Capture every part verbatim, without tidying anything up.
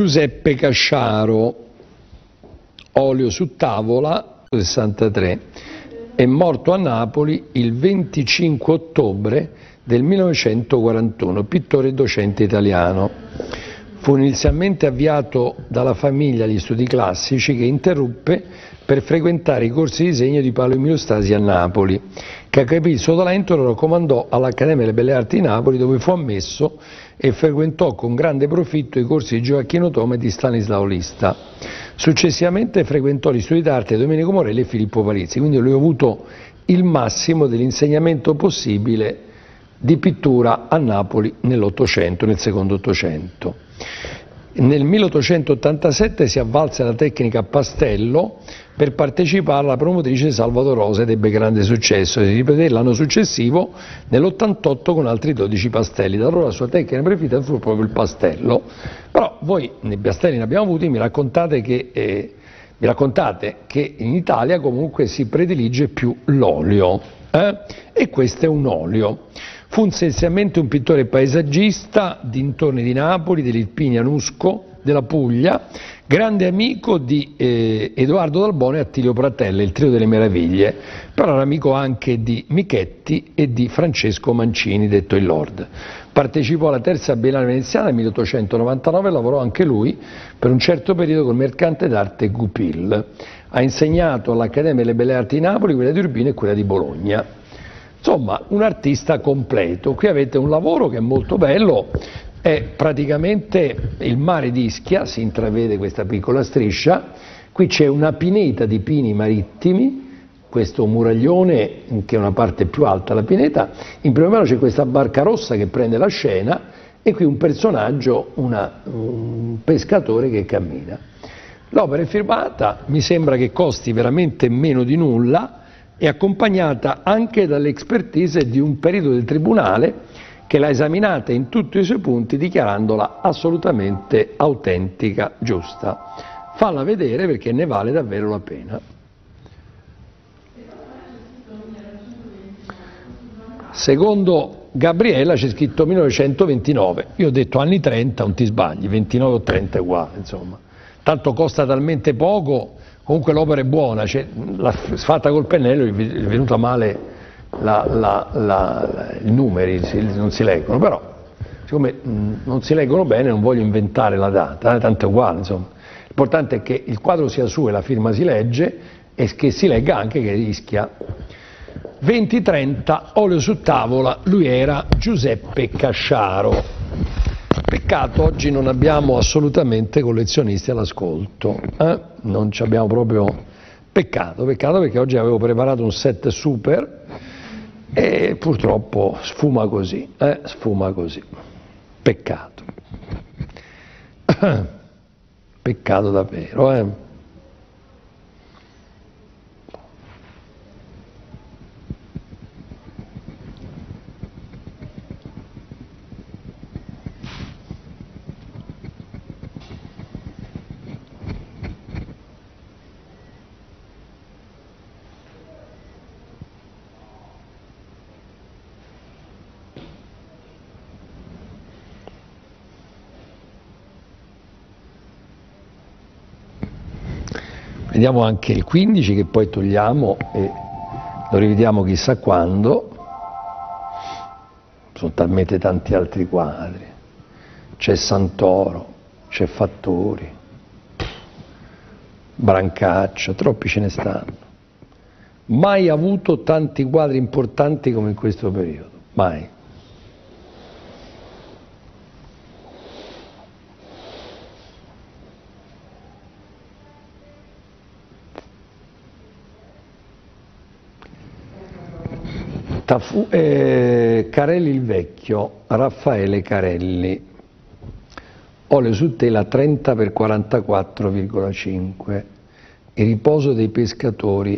Giuseppe Casciaro, olio su tavola, sessantatré, è morto a Napoli il venticinque ottobre del millenovecentoquarantuno, pittore e docente italiano. Fu inizialmente avviato dalla famiglia agli studi classici, che interruppe per frequentare i corsi di disegno di Paolo Emilio Stasi a Napoli, che capì il suo talento e lo raccomandò all'Accademia delle Belle Arti di Napoli, dove fu ammesso e frequentò con grande profitto i corsi di Gioacchino Toma e di Stanislao Lista. Successivamente frequentò gli studi d'arte di Domenico Morelli e Filippo Palizzi, quindi lui ha avuto il massimo dell'insegnamento possibile di pittura a Napoli nell'Ottocento, nel secondo Ottocento. Nel milleottocentottantasette si avvalse la tecnica a pastello per partecipare alla promotrice Salvator Rosa ed ebbe grande successo, e si ripeté l'anno successivo nell'ottantotto con altri dodici pastelli. Da allora la sua tecnica preferita fu proprio il pastello. Però voi nei pastelli ne abbiamo avuti, mi raccontate che, eh, mi raccontate che in Italia comunque si predilige più l'olio, eh? E questo è un olio. Fu essenzialmente un pittore paesaggista dintorni di Napoli, dell'Irpinia Nusco, della Puglia, grande amico di eh, Edoardo Dal Bono e Attilio Pratella, il trio delle meraviglie, però era amico anche di Michetti e di Francesco Mancini, detto il Lord. Partecipò alla terza Biennale veneziana nel milleottocentonovantanove e lavorò anche lui per un certo periodo col mercante d'arte Goupil. Ha insegnato all'Accademia delle Belle Arti di Napoli, quella di Urbino e quella di Bologna. Insomma, un artista completo. Qui avete un lavoro che è molto bello, è praticamente il mare di Ischia, si intravede questa piccola striscia, qui c'è una pineta di pini marittimi, questo muraglione che è una parte più alta della pineta, in primo piano c'è questa barca rossa che prende la scena e qui un personaggio, una, un pescatore che cammina. L'opera è firmata, mi sembra che costi veramente meno di nulla, è accompagnata anche dall'expertise di un perito del tribunale che l'ha esaminata in tutti i suoi punti dichiarandola assolutamente autentica, giusta. Falla vedere perché ne vale davvero la pena. Secondo Gabriella c'è scritto millenovecentoventinove, io ho detto anni trenta, non ti sbagli, ventinove o trenta è uguale, insomma. Tanto costa talmente poco. Comunque l'opera è buona, cioè, l'ha fatta col pennello, gli è venuta male la, la, la, la, i numeri, non si leggono, però siccome mh, non si leggono bene non voglio inventare la data, eh, tanto è uguale, insomma. L'importante è che il quadro sia suo e la firma si legge e che si legga anche che rischia. venti trenta, olio su tavola, lui era Giuseppe Casciaro. Peccato, oggi non abbiamo assolutamente collezionisti all'ascolto, eh? Non ci abbiamo proprio... Peccato, peccato perché oggi avevo preparato un set super e purtroppo sfuma così, eh? Sfuma così. Peccato. Peccato davvero, eh? Vediamo anche il quindici che poi togliamo e lo rivediamo chissà quando. Sono talmente tanti altri quadri. C'è Santoro, c'è Fattori, Brancaccia, troppi ce ne stanno. Mai avuto tanti quadri importanti come in questo periodo, mai. Tafu, eh, Carelli il Vecchio, Raffaele Carelli, olio su tela trenta per quarantaquattro virgola cinque, il riposo dei pescatori,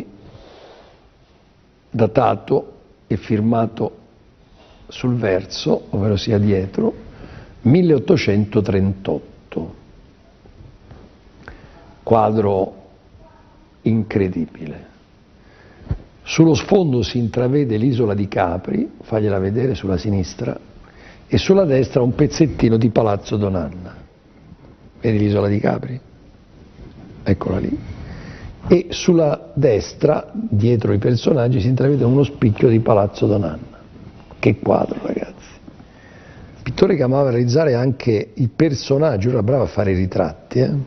datato e firmato sul verso, ovvero sia dietro, milleottocentotrentotto, quadro incredibile. Sullo sfondo si intravede l'isola di Capri, fagliela vedere sulla sinistra, e sulla destra un pezzettino di Palazzo Donanna. vedi l'isola di Capri? Eccola lì. E sulla destra, dietro i personaggi, si intravede uno spicchio di Palazzo Donanna. Che quadro, ragazzi! Pittore che amava realizzare anche i personaggi, era bravo a fare i ritratti, eh?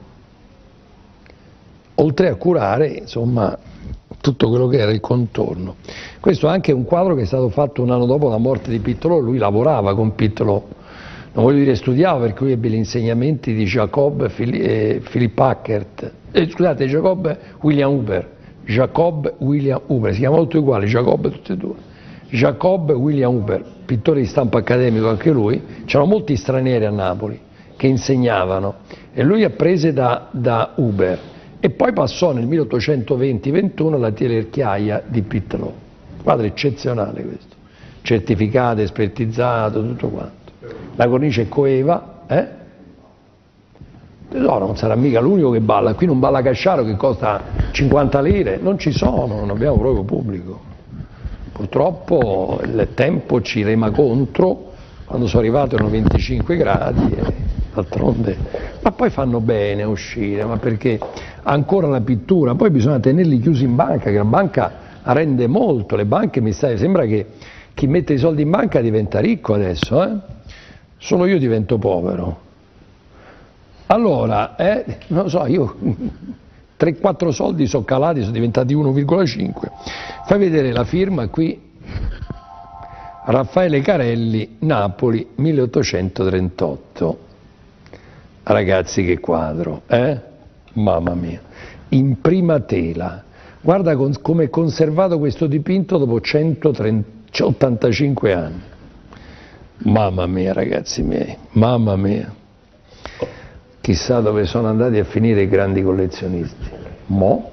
Oltre a curare, insomma, tutto quello che era il contorno. Questo è anche un quadro che è stato fatto un anno dopo la morte di Pittolò. Lui lavorava con Pittolò, non voglio dire studiava, perché lui ebbe gli insegnamenti di Jacob e Philip Hackert, eh, scusate, Jacob William Huber, Jacob William Huber, si chiamano tutti uguali, Jacob tutti e due. Jacob William Huber, pittore di stampo accademico anche lui, c'erano molti stranieri a Napoli che insegnavano e lui apprese da, da Huber e poi passò nel milleottocentoventi ventuno alla Tielerchiaia di Pittolò. Quadro eccezionale questo, certificato, espertizzato, tutto quanto. La cornice è coeva, eh? Tesoro, non sarà mica l'unico che balla, qui non balla Casciaro che costa cinquanta lire, non ci sono, non abbiamo proprio pubblico. Purtroppo il tempo ci rema contro, quando sono arrivato erano venticinque gradi e d'altronde, ma poi fanno bene a uscire, ma perché ancora la pittura, poi bisogna tenerli chiusi in banca, che la banca rende molto, le banche mi stai, sembra che chi mette i soldi in banca diventa ricco adesso, eh? Solo io divento povero. Allora, eh, non lo so, io tre quattro soldi sono calati, sono diventati uno virgola cinque. Fai vedere la firma qui, Raffaele Carelli, Napoli, milleottocentotrentotto. Ragazzi che quadro, eh? Mamma mia, in prima tela. Guarda come è conservato questo dipinto dopo centottantacinque anni. Mamma mia, ragazzi miei, mamma mia. Chissà dove sono andati a finire i grandi collezionisti. Mo?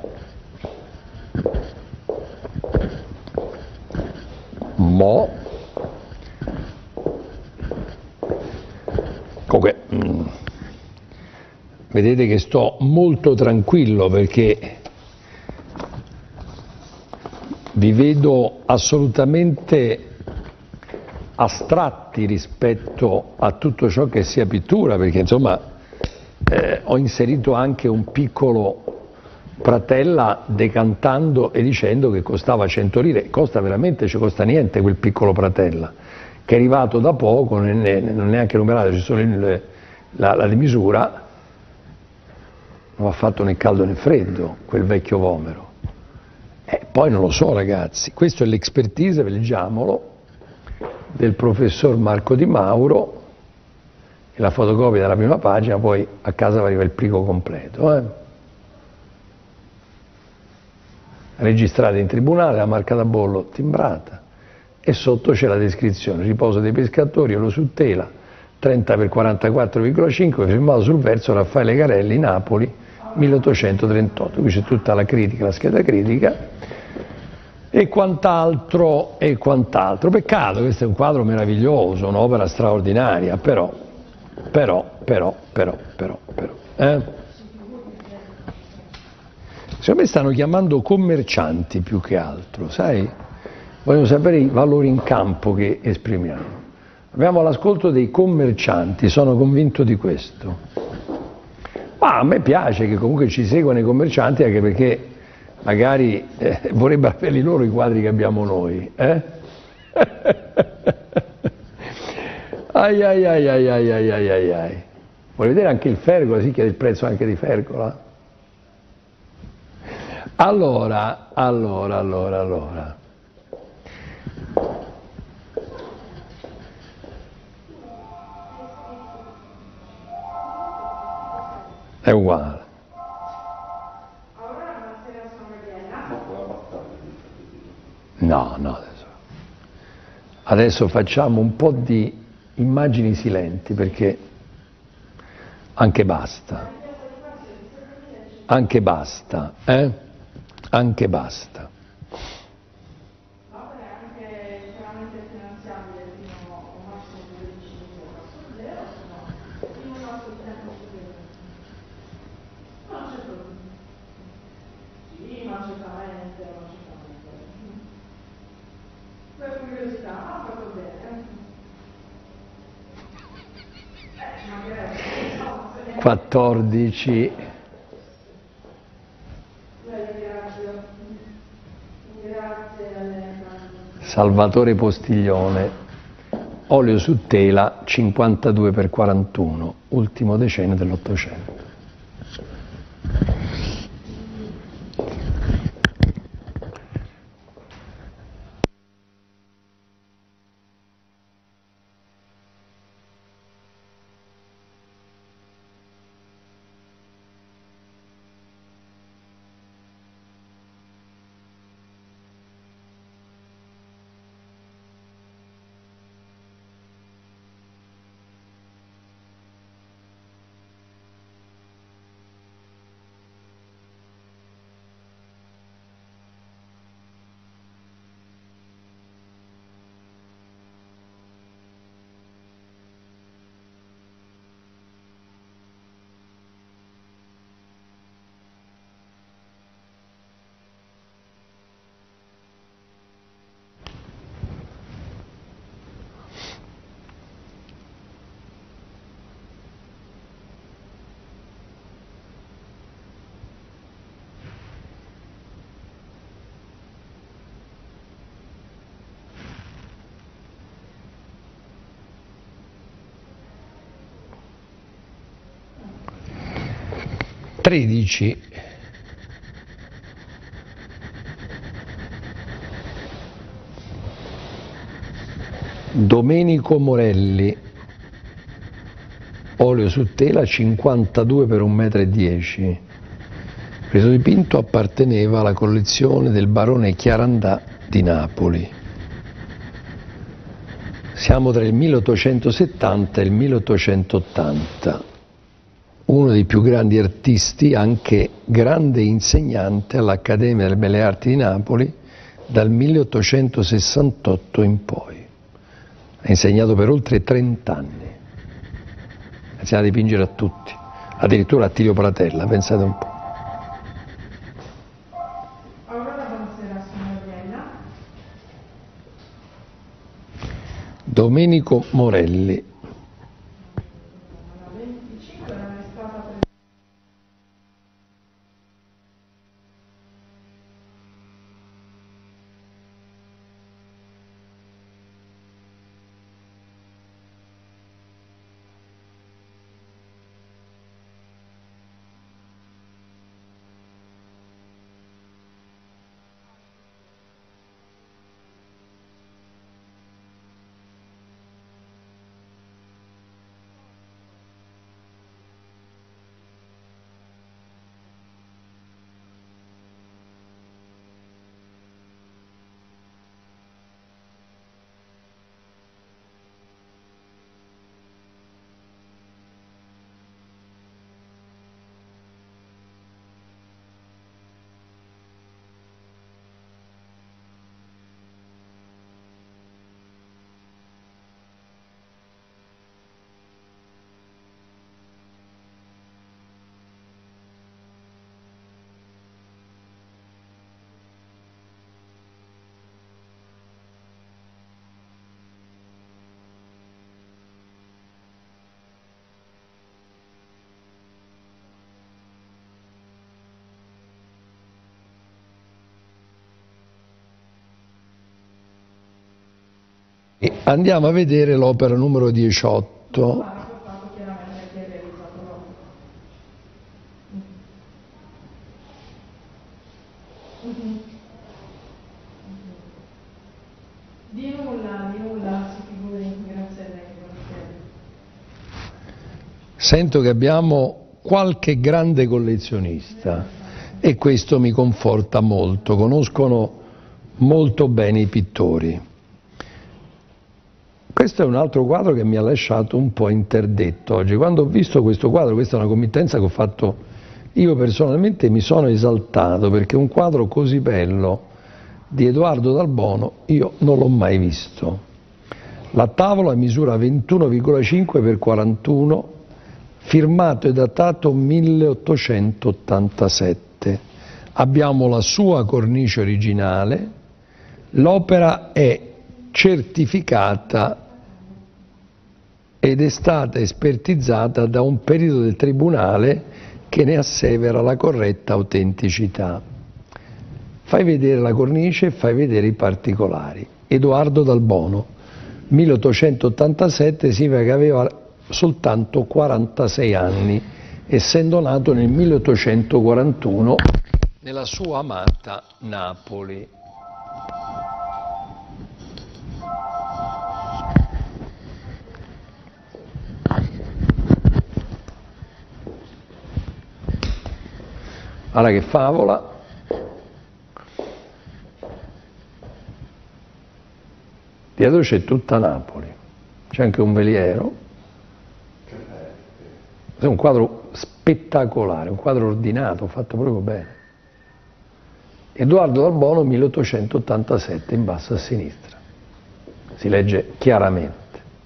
Mo? Comunque, mh, vedete che sto molto tranquillo perché vi vedo assolutamente astratti rispetto a tutto ciò che sia pittura, perché insomma eh, ho inserito anche un piccolo Pratella decantando e dicendo che costava cento lire, costa veramente, ci costa niente quel piccolo Pratella, che è arrivato da poco, non è neanche numerato, c'è solo il, la, la misura, non va fatto né caldo né freddo, quel vecchio vomero. Eh, poi non lo so ragazzi, questo è l'expertise, leggiamolo, del professor Marco Di Mauro, e la fotocopia della prima pagina, poi a casa arriva il plico completo. Eh. Registrata in tribunale, la marca da bollo timbrata, e sotto c'è la descrizione, riposo dei pescatori, oro su tela, trenta per quarantaquattro virgola cinque, firmato sul verso Raffaele Carelli, Napoli, milleottocentotrentotto. Qui c'è tutta la critica, la scheda critica, e quant'altro, e quant'altro. Peccato, questo è un quadro meraviglioso, un'opera straordinaria, però, però, però, però, però, però, eh? Secondo me stanno chiamando commercianti più che altro, sai? Vogliono sapere i valori in campo che esprimiamo. Abbiamo l'ascolto dei commercianti, sono convinto di questo. Ma a me piace che comunque ci seguano i commercianti, anche perché magari eh, vorrebbero averli loro i quadri che abbiamo noi. Eh? ai ai ai ai ai ai ai ai ai. Vuoi vedere anche il Fergola? Si chiede il prezzo anche di Fergola? Allora, allora, allora, allora. È uguale. No, no, adesso. Adesso facciamo un po' di immagini silenti perché anche basta. Anche basta, eh? Anche basta. quattordici. Salvatore Postiglione, olio su tela cinquantadue per quarantuno, ultimo decennio dell'Ottocento. tredici. Domenico Morelli, olio su tela cinquantadue per un metro e dieci. Questo dipinto apparteneva alla collezione del barone Chiarandà di Napoli. Siamo tra il milleottocentosettanta e il milleottocentottanta. Uno dei più grandi artisti, anche grande insegnante all'Accademia delle Belle Arti di Napoli dal milleottocentosessantotto in poi. Ha insegnato per oltre trent'anni. Ha insegnato a dipingere a tutti, addirittura a Attilio Pratella, pensate un po'. Domenico Morelli. Andiamo a vedere l'opera numero diciotto. Di nulla, di nulla, si figuri, grazie a lei. Sento che abbiamo qualche grande collezionista e questo mi conforta molto, conoscono molto bene i pittori. Questo è un altro quadro che mi ha lasciato un po' interdetto oggi. Quando ho visto questo quadro, questa è una committenza che ho fatto io personalmente, mi sono esaltato perché un quadro così bello di Edoardo Dal Bono io non l'ho mai visto. La tavola misura ventuno virgola cinque per quarantuno, firmato e datato milleottocentottantasette. Abbiamo la sua cornice originale, l'opera è certificata ed è stata espertizzata da un perito del tribunale che ne assevera la corretta autenticità. Fai vedere la cornice e fai vedere i particolari. Edoardo Dal Bono, milleottocentottantasette, significa che aveva soltanto quarantasei anni, essendo nato nel milleottocentoquarantuno nella sua amata Napoli. Allora che favola. Dietro c'è tutta Napoli, c'è anche un veliero. È un quadro spettacolare, un quadro ordinato, fatto proprio bene. Edoardo Dal Bono, milleottocentottantasette, in basso a sinistra. Si legge chiaramente.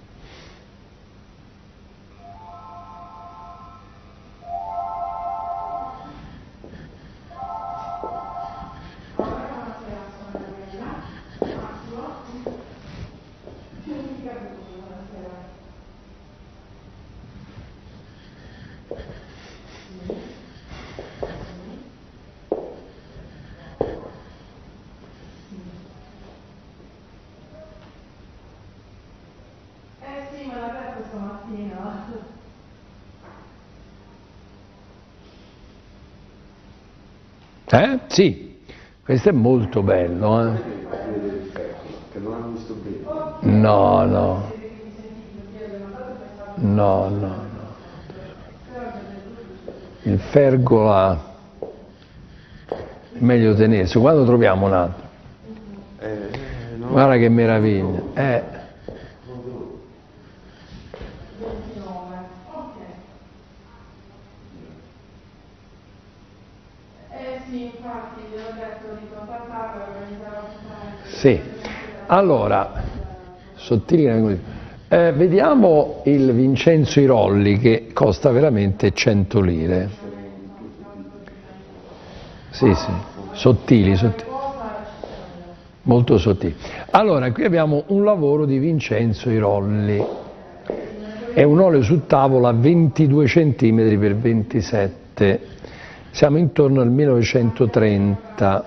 Eh? Sì, questo è molto bello. Eh? No, no. No, no, no. Il Fergola è meglio tenersi. Quando troviamo un altro? Guarda che meraviglia. Eh. Sì, allora, sottili, eh, vediamo il Vincenzo Irolli che costa veramente cento lire. Sì, sì, sottili, sottili, molto sottili. Allora, qui abbiamo un lavoro di Vincenzo Irolli, è un olio su tavola ventidue centimetri per ventisette, siamo intorno al millenovecentotrenta.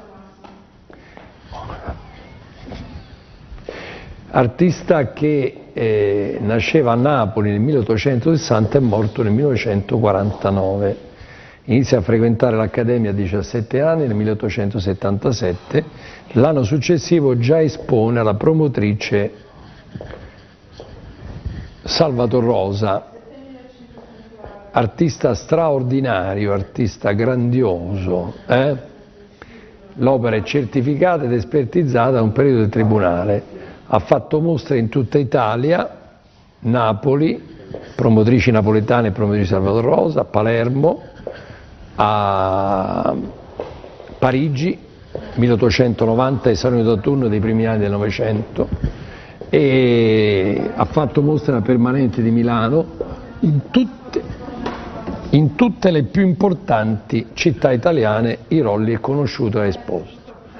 Artista che eh, nasceva a Napoli nel milleottocentosessanta e è morto nel millenovecentoquarantanove. Inizia a frequentare l'Accademia a diciassette anni nel milleottocentosettantasette. L'anno successivo già espone alla promotrice Salvator Rosa, artista straordinario, artista grandioso. Eh? L'opera è certificata ed espertizzata da un perito del tribunale. Ha fatto mostre in tutta Italia, Napoli, promotrici napoletane e promotrici Salvator Rosa, a Palermo, a Parigi, milleottocentonovanta, il Salone d'autunno dei primi anni del Novecento, e ha fatto mostre permanenti di Milano, in tutte, in tutte le più importanti città italiane Irolli è conosciuto e esposto.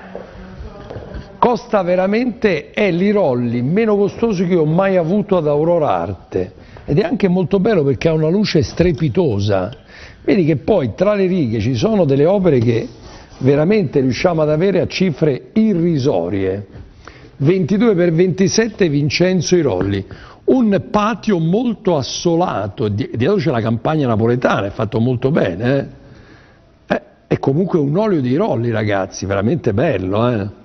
Costa veramente, è l'Irolli meno costoso che ho mai avuto ad Aurora Arte, ed è anche molto bello perché ha una luce strepitosa. Vedi che poi tra le righe ci sono delle opere che veramente riusciamo ad avere a cifre irrisorie. ventidue per ventisette Vincenzo Irolli, un patio molto assolato, dietro c'è la campagna napoletana, è fatto molto bene. Eh? Eh, è comunque un olio di Irolli, ragazzi, veramente bello. Eh?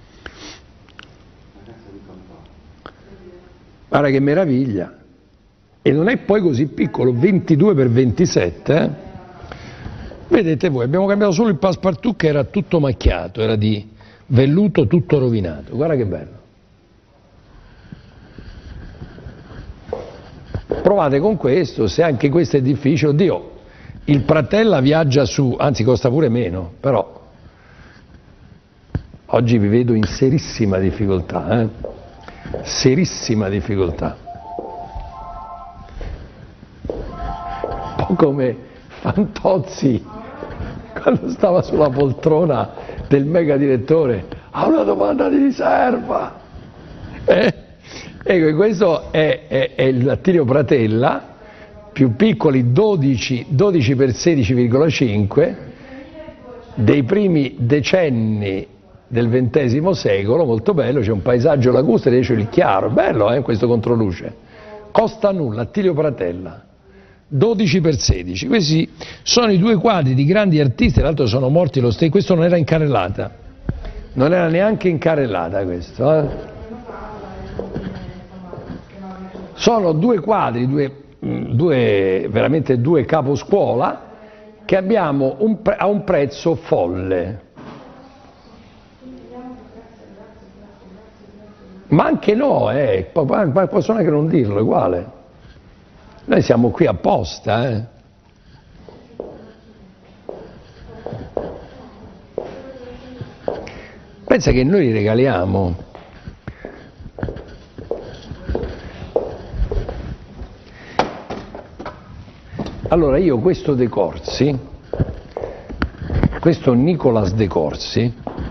Guarda che meraviglia, e non è poi così piccolo, ventidue per ventisette. Eh? Vedete voi, abbiamo cambiato solo il passepartout che era tutto macchiato, era di velluto tutto rovinato, guarda che bello. Provate con questo, se anche questo è difficile, oddio, il Pratella viaggia su, anzi costa pure meno, però oggi vi vedo in serissima difficoltà, eh? serissima difficoltà, un po' come Fantozzi quando stava sulla poltrona del mega direttore, ha una domanda di riserva, eh? Ecco, questo è, è, è il Attilio Pratella, più piccoli dodici, dodici per sedici virgola cinque, dei primi decenni del ventesimo secolo, molto bello, c'è un paesaggio lacustre, c'è il chiaro, bello eh, questo controluce. Costa nulla, Attilio Pratella, dodici per sedici. Questi sono i due quadri di grandi artisti, tra l'altro sono morti lo stesso, questo non era in carrellata, non era neanche in carrellata questo. Eh. Sono due quadri, due, due, veramente due caposcuola, che abbiamo un pre- a un prezzo folle. Ma anche no, eh, possono anche non dirlo, uguale. Noi siamo qui apposta, eh. Pensa che noi li regaliamo. Allora io questo De Corsi, questo Nicolas De Corsi,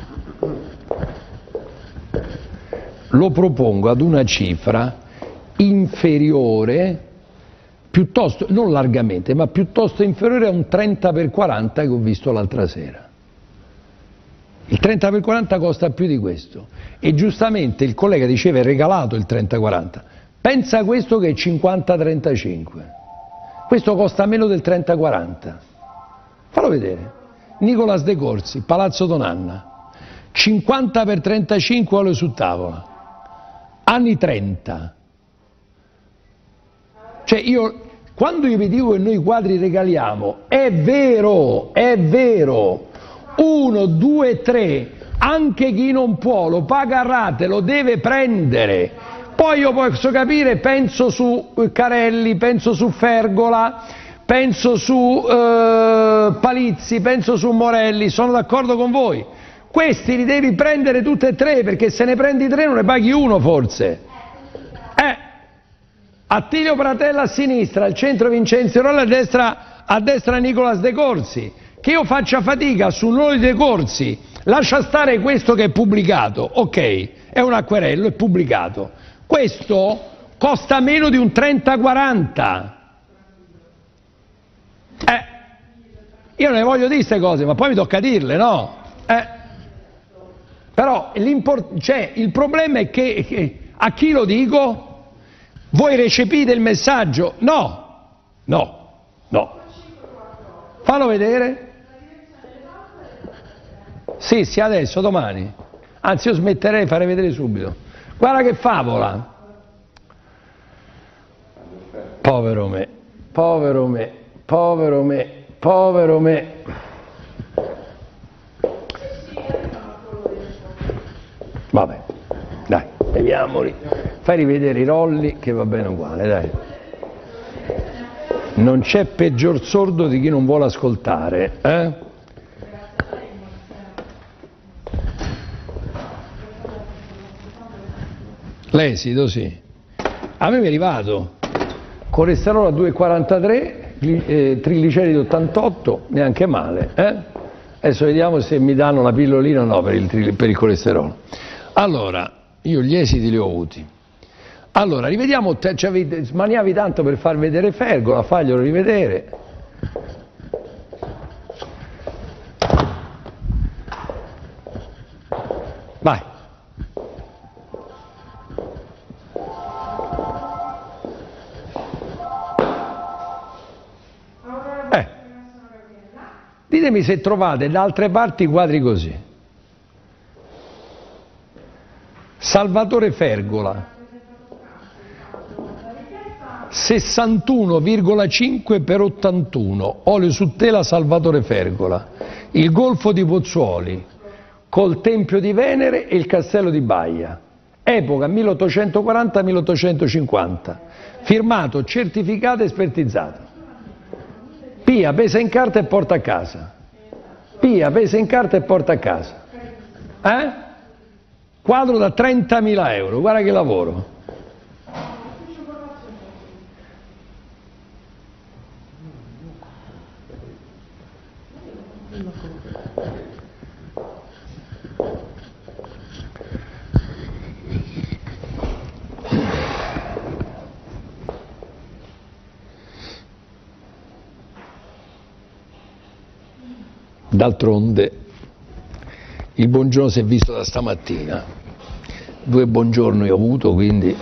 lo propongo ad una cifra inferiore, piuttosto, non largamente, ma piuttosto inferiore a un trenta per quaranta che ho visto l'altra sera. Il trenta per quaranta costa più di questo e giustamente il collega diceva è regalato il trenta quaranta. Pensa a questo che è cinquanta trentacinque. Questo costa meno del trenta quaranta. Fallo vedere. Nicolas De Corsi, Palazzo Donanna. cinquanta per trentacinque olio su tavola. Anni trenta. Cioè io, quando io vi dico che noi i quadri regaliamo, è vero, è vero. Uno, due, tre, anche chi non può lo paga a rate, lo deve prendere. Poi io posso capire, penso su Carelli, penso su Fergola, penso su eh, Palizzi, penso su Morelli, sono d'accordo con voi. Questi li devi prendere tutti e tre, perché se ne prendi tre non ne paghi uno forse. Eh, Attilio Pratella a sinistra, al centro Vincenzo Rolli, a destra, a destra Nicolas De Corsi. Che io faccia fatica su noi De Corsi, lascia stare questo che è pubblicato, ok, è un acquerello, è pubblicato. Questo costa meno di un trenta quaranta. Eh, io non ne voglio dire queste cose, ma poi mi tocca dirle, no? Eh. Però cioè, il problema è che, che a chi lo dico? Voi recepite il messaggio? No, no, no. Fallo vedere. Sì, sì, adesso, domani. Anzi, io smetterei di fare vedere subito. Guarda che favola. Povero me, povero me, povero me, povero me. Vabbè, dai, vediamoli. Fai rivedere i rolli che va bene uguale, dai. Non c'è peggior sordo di chi non vuole ascoltare, eh? L'esito, sì. A me mi è arrivato colesterolo a due virgola quarantatré, eh, trigliceri ottantotto, neanche male. Eh? Adesso vediamo se mi danno la pillolina o no per il, per il colesterolo. Allora, io gli esiti li ho avuti. Allora, rivediamo, cioè, smaniavi tanto per far vedere Fergola, faglielo rivedere. Vai. Eh. Ditemi se trovate da altre parti quadri così. Salvatore Fergola. sessantuno virgola cinque per ottantuno, olio su tela Salvatore Fergola, il Golfo di Pozzuoli, col Tempio di Venere e il Castello di Baia, epoca milleottocentoquaranta milleottocentocinquanta, firmato, certificato e espertizzato. Pia, pesa in carta e porta a casa. Pia, pesa in carta e porta a casa. Eh? Quadro da trentamila euro, guarda che lavoro. D'altronde il buongiorno si è visto da stamattina, due buongiorni ho avuto, quindi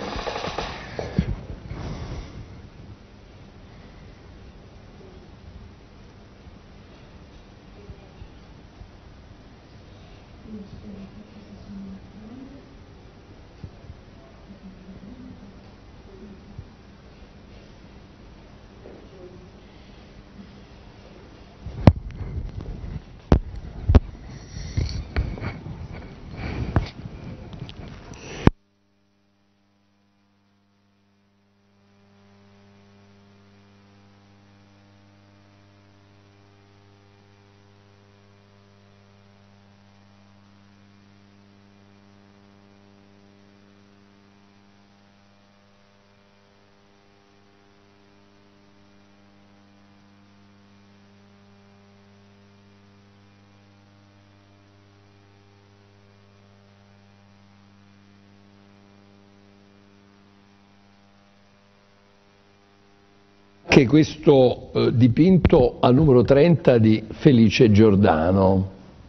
che questo eh, dipinto al numero trenta di Felice Giordano,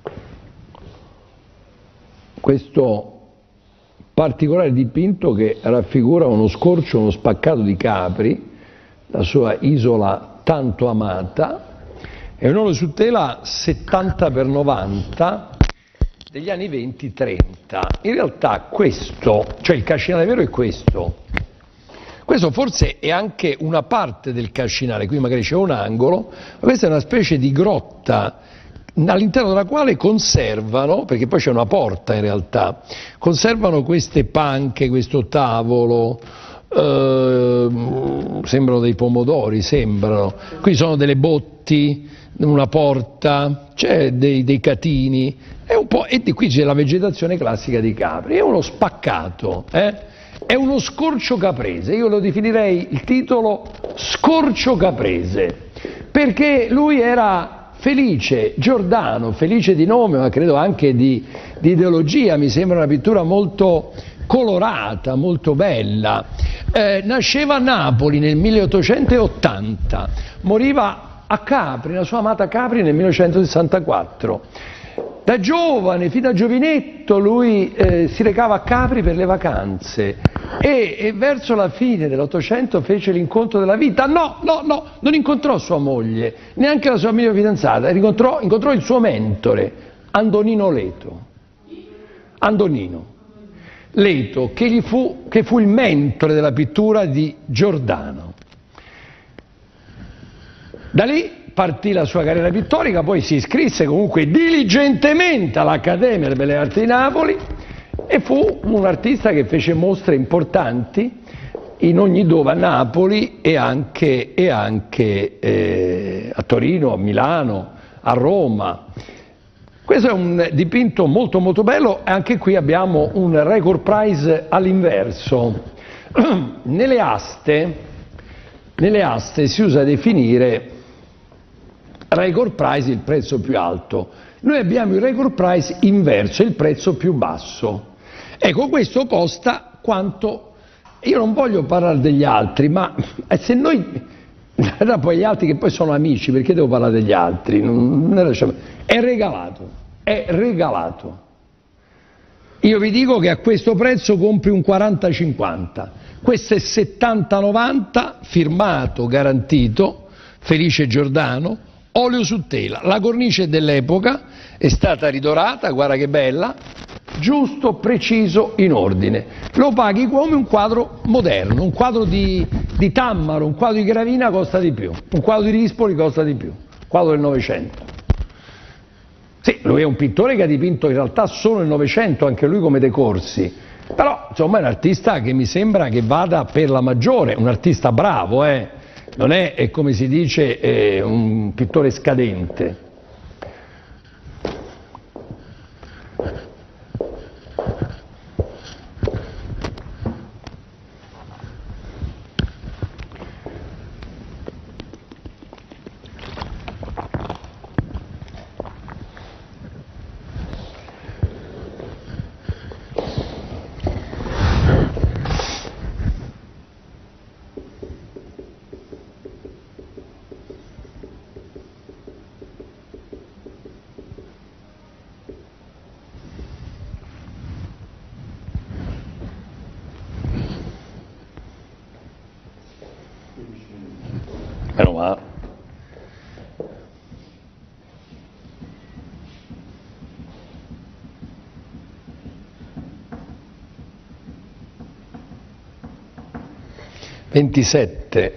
questo particolare dipinto che raffigura uno scorcio, uno spaccato di Capri, la sua isola tanto amata, è un olio su tela settanta per novanta degli anni venti trenta. In realtà questo, cioè il Cascinale vero è questo. Questo forse è anche una parte del Cascinale, qui magari c'è un angolo, ma questa è una specie di grotta all'interno della quale conservano, perché poi c'è una porta in realtà, conservano queste panche, questo tavolo, eh, sembrano dei pomodori, sembrano, qui sono delle botti, una porta, c'è dei, dei catini, è un po', e di qui c'è la vegetazione classica di Capri, è uno spaccato, eh? È uno scorcio caprese, io lo definirei il titolo Scorcio caprese, perché lui era Felice Giordano, felice di nome ma credo anche di, di ideologia, mi sembra una pittura molto colorata, molto bella. Eh, nasceva a Napoli nel milleottocentottanta, moriva a Capri, nella sua amata Capri nel millenovecentosessantaquattro. Da giovane, fino a giovinetto, lui eh, si recava a Capri per le vacanze e, e verso la fine dell'Ottocento fece l'incontro della vita. No, no, no, non incontrò sua moglie, neanche la sua amica fidanzata, incontrò, incontrò il suo mentore, Andonino Leto. Andonino Leto, che, gli fu, che fu il mentore della pittura di Giordano. Da lì partì la sua carriera pittorica, poi si iscrisse comunque diligentemente all'Accademia delle Belle Arti di Napoli e fu un artista che fece mostre importanti in ogni dove a Napoli e anche, e anche eh, a Torino, a Milano, a Roma. Questo è un dipinto molto molto bello e anche qui abbiamo un record prize all'inverso. Nelle aste, nelle aste si usa definire record price il prezzo più alto, noi abbiamo il record price inverso, il prezzo più basso. Ecco, questo costa quanto, io non voglio parlare degli altri, ma se noi, poi gli altri che poi sono amici, perché devo parlare degli altri? Non, non è regalato, è regalato. Io vi dico che a questo prezzo compri un quaranta cinquanta, questo è settanta novanta, firmato, garantito, Felice Giordano, olio su tela, la cornice dell'epoca è stata ridorata, guarda che bella, giusto, preciso, in ordine. Lo paghi come un quadro moderno, un quadro di, di Tammaro, un quadro di Gravina costa di più, un quadro di Rispoli costa di più, un quadro del Novecento. Sì, lui è un pittore che ha dipinto in realtà solo nel Novecento, anche lui come decorsi, però insomma è un artista che mi sembra che vada per la maggiore, un artista bravo, eh. Non è, è come si dice, è un pittore scadente. insomma. ventisette.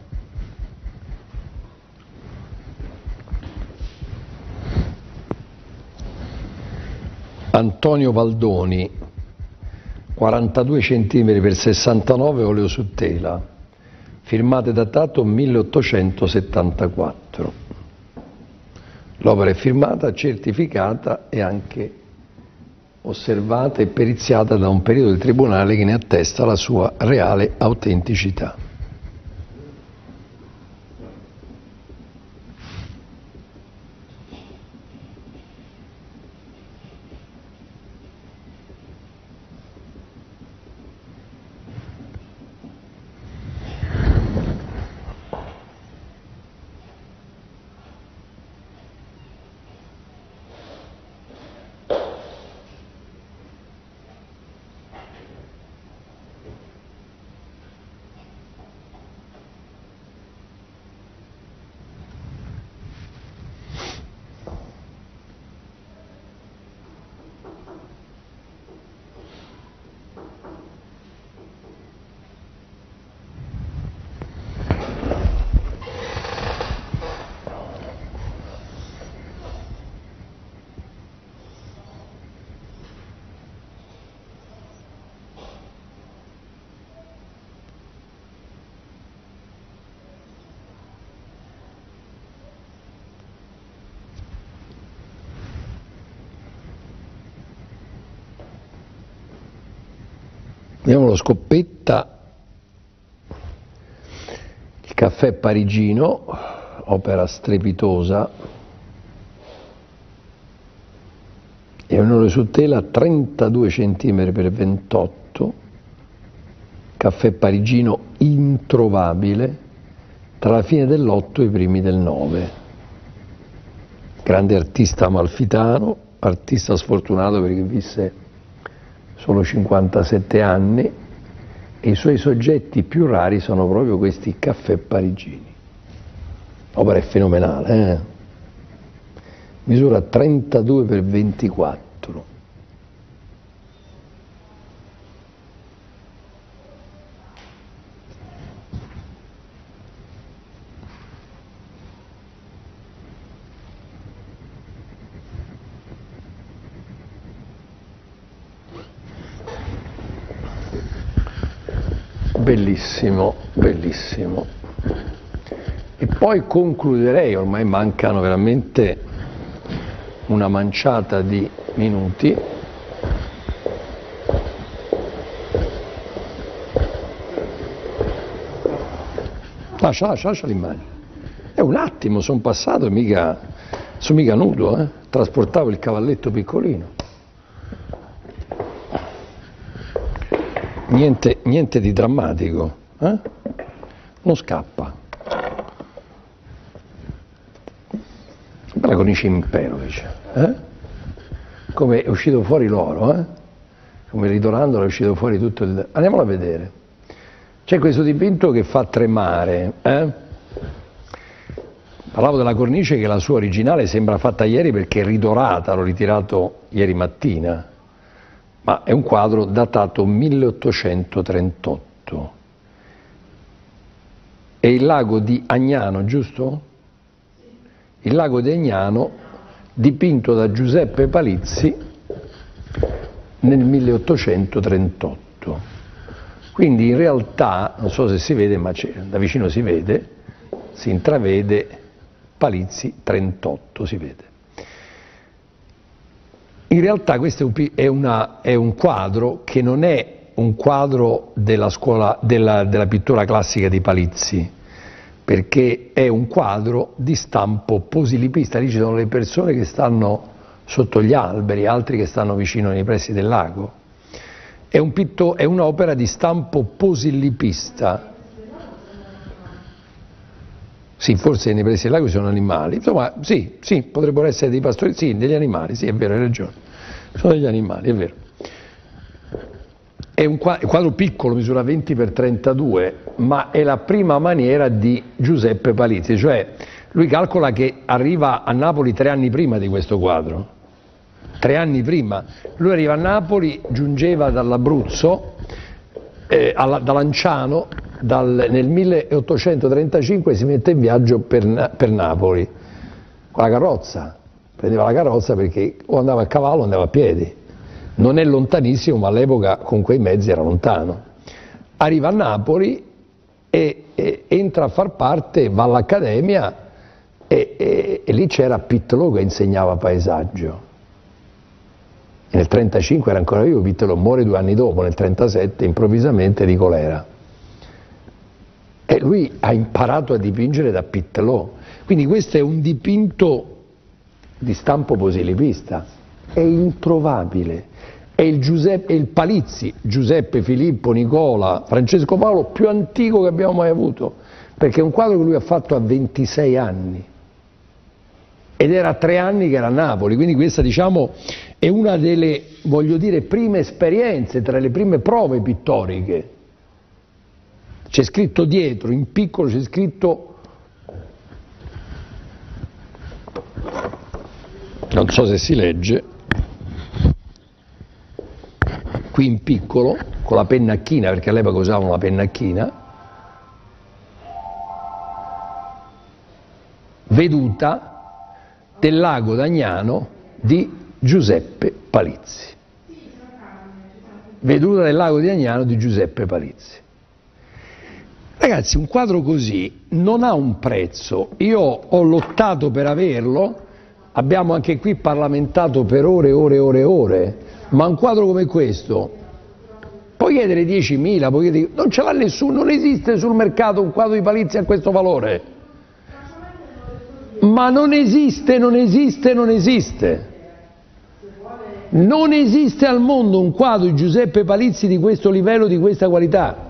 Antonio Valdoni, quarantadue centimetri per sessantanove, oleo su tela, firmato e datato milleottocentosettantaquattro. L'opera è firmata, certificata e anche osservata e periziata da un perito del tribunale che ne attesta la sua reale autenticità. Vediamo lo Scoppetta, il caffè parigino, opera strepitosa, e un olio su tela trentadue centimetri per ventotto, caffè parigino introvabile tra la fine dell'otto e i primi del nove. Grande artista amalfitano, artista sfortunato perché visse solo cinquantasette anni, e i suoi soggetti più rari sono proprio questi caffè parigini. L'opera è fenomenale, eh? Misura trentadue per ventiquattro. Bellissimo, bellissimo. E poi concluderei, ormai mancano veramente una manciata di minuti. Lascia, lascia, lascia l'immagine. È un attimo, sono passato e mica, sono mica nudo, eh? Trasportavo il cavalletto piccolino. Niente, niente di drammatico, eh? Non scappa. Bella cornice impero, dice, eh? Come è uscito fuori l'oro, eh? Come ridorandola è uscito fuori tutto il... Andiamolo a vedere. C'è questo dipinto che fa tremare, eh? Parlavo della cornice che la sua originale sembra fatta ieri perché è ridorata, l'ho ritirato ieri mattina. Ma è un quadro datato milleottocentotrentotto. È il lago di Agnano, giusto? Il lago di Agnano, dipinto da Giuseppe Palizzi nel milleottocentotrentotto. Quindi in realtà, non so se si vede, ma da vicino si vede, si intravede Palizzi trentotto, si vede. In realtà questo è, una, è un quadro che non è un quadro della scuola della, della pittura classica di Palizzi, perché è un quadro di stampo posilipista. Lì ci sono le persone che stanno sotto gli alberi, altri che stanno vicino nei pressi del lago. È, un pitto, è un'opera di stampo posilipista. Sì, forse nei pressi del lago ci sono animali, insomma sì, sì, potrebbero essere dei pastori, sì, degli animali, sì, è vero, hai ragione, sono degli animali, è vero. è un quadro piccolo, misura venti per trentadue, ma è la prima maniera di Giuseppe Palizzi, cioè lui calcola che arriva a Napoli tre anni prima di questo quadro, tre anni prima. Lui arriva a Napoli, giungeva dall'Abruzzo, eh, da Lanciano, dal, nel milleottocentotrentacinque si mette in viaggio per, per Napoli, con la carrozza, prendeva la carrozza perché o andava a cavallo o andava a piedi. Non è lontanissimo, ma all'epoca con quei mezzi era lontano. Arriva a Napoli e, e entra a far parte, va all'Accademia e, e, e lì c'era Pittelò che insegnava paesaggio. Nel trentacinque era ancora vivo, Pittelò muore due anni dopo, nel trentasette, improvvisamente di colera. E lui ha imparato a dipingere da Pittelò. Quindi questo è un dipinto di stampo posilipista, è introvabile. È il, Giuseppe, è il Palizzi, Giuseppe, Filippo, Nicola, Francesco Paolo più antico che abbiamo mai avuto, perché è un quadro che lui ha fatto a ventisei anni ed era a tre anni che era a Napoli, quindi questa, diciamo, è una delle, voglio dire, prime esperienze, tra le prime prove pittoriche. C'è scritto dietro, in piccolo c'è scritto, non so se si legge, qui in piccolo, con la pennacchina, perché all'epoca usavano la pennacchina, veduta del lago d'Agnano di Giuseppe Palizzi. Veduta del lago di Agnano di Giuseppe Palizzi. Ragazzi, un quadro così non ha un prezzo. Io ho lottato per averlo, abbiamo anche qui parlamentato per ore e ore e ore e ore, ma un quadro come questo, puoi chiedere diecimila, puoi chiedere, non ce l'ha nessuno, non esiste sul mercato un quadro di Palizzi a questo valore. Ma non esiste, non esiste, non esiste. Non esiste al mondo un quadro di Giuseppe Palizzi di questo livello, di questa qualità.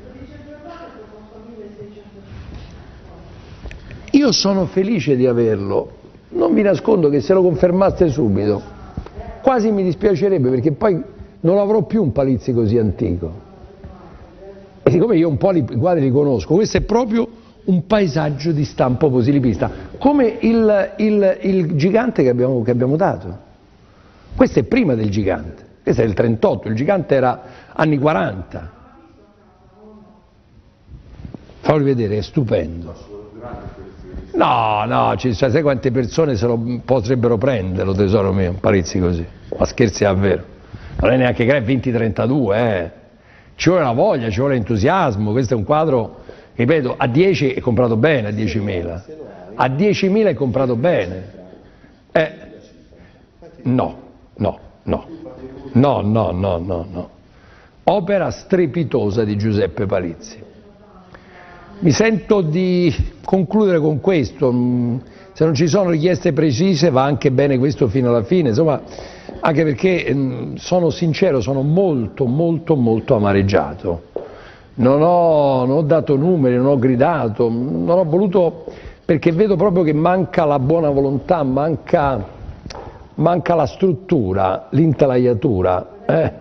Io sono felice di averlo, non vi nascondo che se lo confermaste subito, quasi mi dispiacerebbe perché poi non avrò più un Palizzi così antico. E siccome io un po' i quadri li conosco, questo è proprio un paesaggio di stampo posilipista, come il, il, il gigante che abbiamo, che abbiamo dato. Questo è prima del gigante, questo è il trentotto, il gigante era anni quaranta. Fammi vedere, è stupendo. No, no, ci, cioè, sai quante persone se lo potrebbero prendere, tesoro mio, un Palizzi così, ma scherzi davvero, non è neanche che è venti trentadue, eh. Ci vuole la voglia, ci vuole entusiasmo, questo è un quadro, ripeto, a dieci è comprato bene, a diecimila, a diecimila è comprato bene, eh, no, no, no, no, no, no, no, no, opera strepitosa di Giuseppe Palizzi. Mi sento di concludere con questo, se non ci sono richieste precise va anche bene questo fino alla fine, insomma, anche perché sono sincero, sono molto molto molto amareggiato, non ho, non ho dato numeri, non ho gridato, non ho voluto, perché vedo proprio che manca la buona volontà, manca, manca la struttura, l'intelaiatura, eh?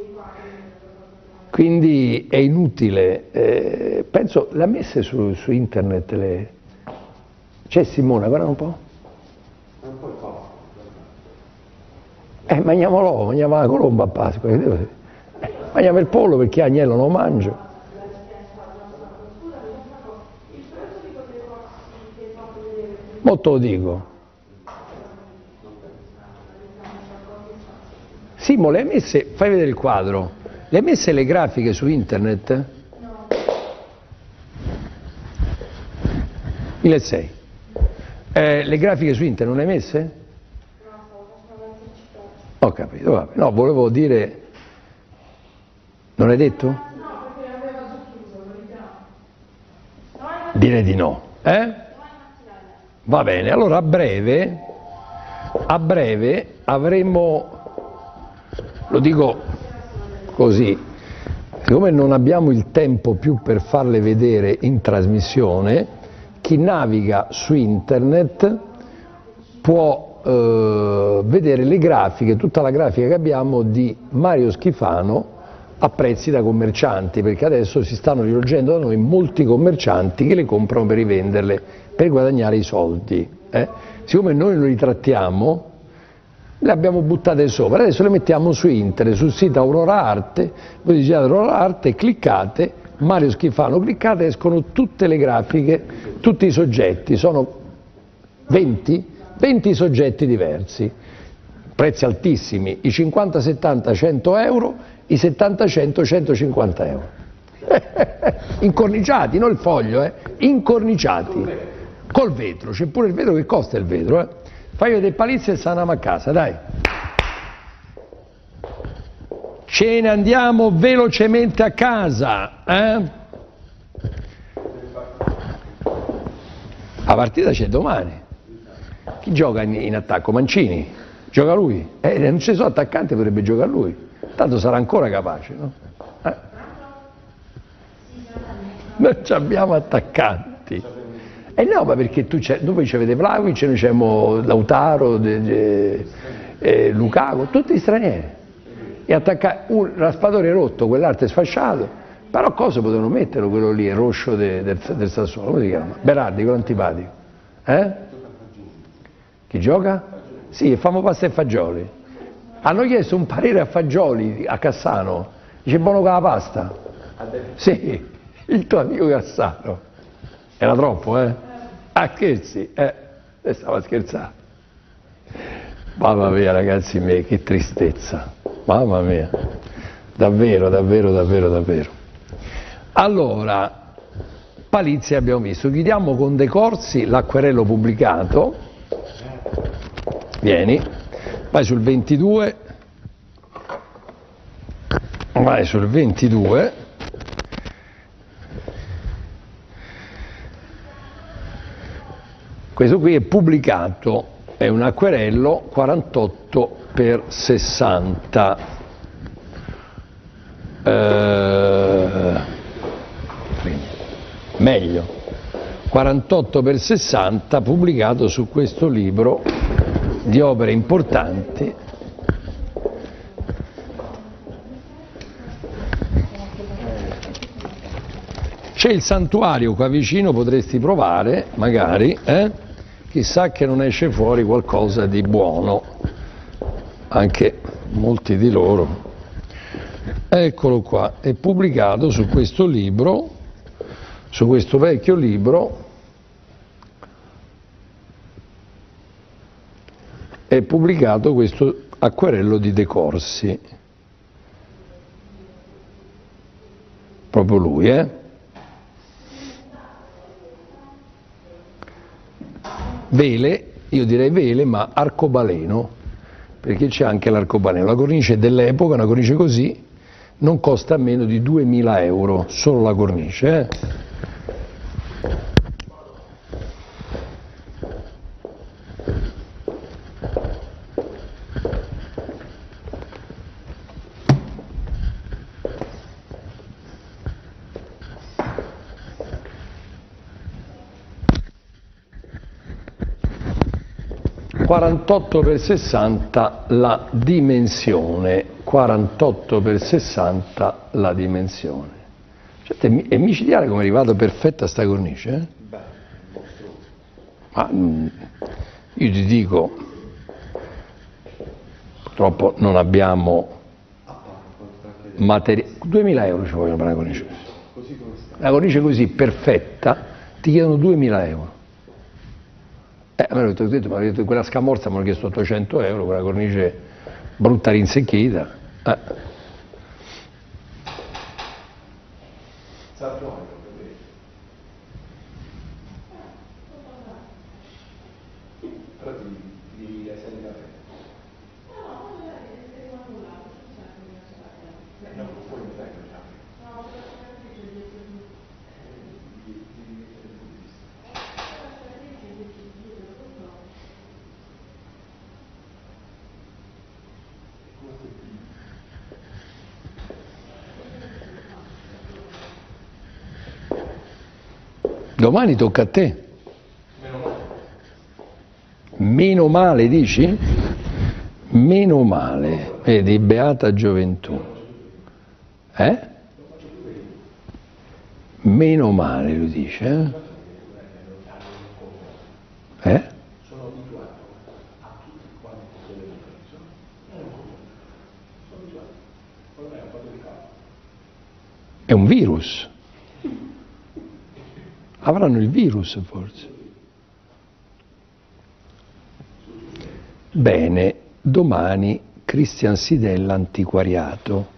Quindi è inutile, eh, penso, le ha messe su, su internet, le... c'è Simona, guarda un po'. Eh, mangiamo l'uovo, mangiamo la colomba a Pasqua, eh, mangiamo il pollo perché agnello non lo mangio. Molto lo dico. Simo, le hai messe, fai vedere il quadro. Le hai messe le grafiche su internet? No. milleseicento. Eh, le grafiche su internet non le hai messe? No, stavo facendo la pubblicità. Ho capito, vabbè. No, volevo dire... Non hai detto? No, perché aveva già chiuso, lo richiamo. Dire di no, eh? Va bene, allora a breve, a breve avremo, lo dico così, siccome non abbiamo il tempo più per farle vedere in trasmissione, chi naviga su internet può eh, vedere le grafiche, tutta la grafica che abbiamo di Mario Schifano a prezzi da commercianti, perché adesso si stanno rivolgendo da noi molti commercianti che le comprano per rivenderle, per guadagnare i soldi. Eh? Siccome noi non li trattiamo, le abbiamo buttate sopra, adesso le mettiamo su internet, sul sito Aurora Arte, voi diciate Aurora Arte, cliccate, Mario Schifano, cliccate, escono tutte le grafiche, tutti i soggetti, sono venti, venti soggetti diversi, prezzi altissimi, i cinquanta, settanta, cento euro, i settanta, cento, centocinquanta euro. Incorniciati, non il foglio, eh? Incorniciati, col vetro, c'è pure il vetro, che costa il vetro, eh? Fai vedere palizzi e saniamo a casa, dai. Ce ne andiamo velocemente a casa, eh? La partita c'è domani. Chi gioca in, in attacco? Mancini? Gioca lui? Eh, non ci sono attaccanti, potrebbe giocare lui. Tanto sarà ancora capace, no? Eh? Non abbiamo attaccanti. Eh no, ma perché tu noi ci avete Vlahovic, noi abbiamo Lautaro, de, de, eh, Lukaku, tutti stranieri. E attacca, un Raspadori è rotto, quell'altro è sfasciato, però cosa potevano metterlo quello lì, il Roscio de, de, del Sassuolo, come si chiama? Berardi, quello antipatico. Eh? Chi gioca? Sì, famo pasta e fagioli. Hanno chiesto un parere a Fagioli, a Cassano, dice buono con la pasta. Sì, il tuo amico Cassano. Era troppo, eh? Ah, scherzi, eh? Stava scherzando. Mamma mia, ragazzi miei, che tristezza. Mamma mia. Davvero, davvero, davvero, davvero. Allora, Palizzi abbiamo visto. Chiudiamo con De Corsi l'acquerello pubblicato. Vieni. Vai sul ventidue. Vai sul ventidue. Questo qui è pubblicato, è un acquerello quarantotto per sessanta. Eh, meglio, quarantotto per sessanta, pubblicato su questo libro di opere importanti. C'è il santuario qua vicino, potresti provare, magari, eh? Chissà che non esce fuori qualcosa di buono, anche molti di loro. Eccolo qua, è pubblicato su questo libro, su questo vecchio libro, è pubblicato questo acquerello di De Corsi. Proprio lui, eh? Vele, io direi vele, ma arcobaleno, perché c'è anche l'arcobaleno. La cornice dell'epoca, una cornice così, non costa meno di duemila euro, solo la cornice. Eh? quarantotto per sessanta la dimensione, quarantotto per sessanta la dimensione. Cioè, è micidiale come è arrivato perfetta sta cornice, eh? Ma io ti dico, purtroppo non abbiamo materiale, duemila euro ci vogliono per una cornice. La cornice così perfetta ti chiedono duemila euro. Eh, a me l'ho detto, ma detto, quella scamorza mi hanno chiesto ottocento euro, quella cornice brutta rinsecchita. Eh. Domani tocca a te. Meno male. Meno male, dici? Meno male. Vedi, beata gioventù. Eh? Meno male, lui dice. Eh? Eh? Sono abituato a tutti quanti quelle persone. Sono abituato. Ormai è un fatto di capo. È un virus. Avranno il virus forse. Bene, domani Christian Sidella antiquariato.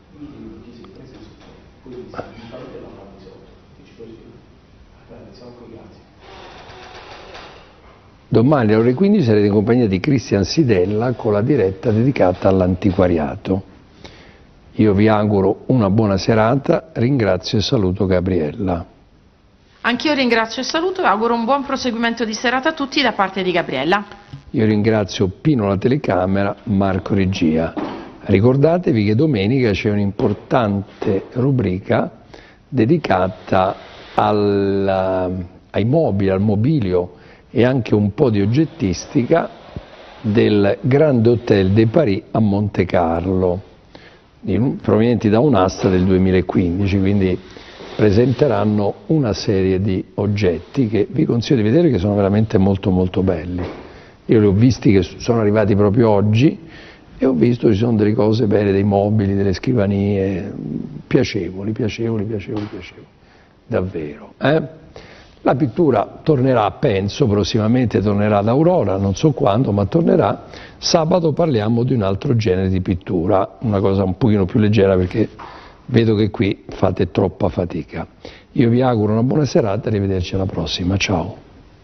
Domani alle ore quindici sarete in compagnia di Christian Sidella con la diretta dedicata all'antiquariato. Io vi auguro una buona serata, ringrazio e saluto Gabriella. Anch'io ringrazio e saluto e auguro un buon proseguimento di serata a tutti da parte di Gabriella. Io ringrazio Pino la telecamera, Marco regia. Ricordatevi che domenica c'è un'importante rubrica dedicata al, ai mobili, al mobilio e anche un po' di oggettistica del Grande Hotel de Paris a Monte Carlo, provenienti da un'asta del duemilaquindici, quindi presenteranno una serie di oggetti che vi consiglio di vedere, che sono veramente molto molto belli. Io li ho visti che sono arrivati proprio oggi e ho visto che ci sono delle cose belle, dei mobili, delle scrivanie, piacevoli, piacevoli, piacevoli, piacevoli, davvero. Eh? La pittura tornerà, penso, prossimamente tornerà ad Aurora, non so quando, ma tornerà. Sabato parliamo di un altro genere di pittura, una cosa un pochino più leggera perché vedo che qui fate troppa fatica. Io vi auguro una buona serata e arrivederci alla prossima. Ciao.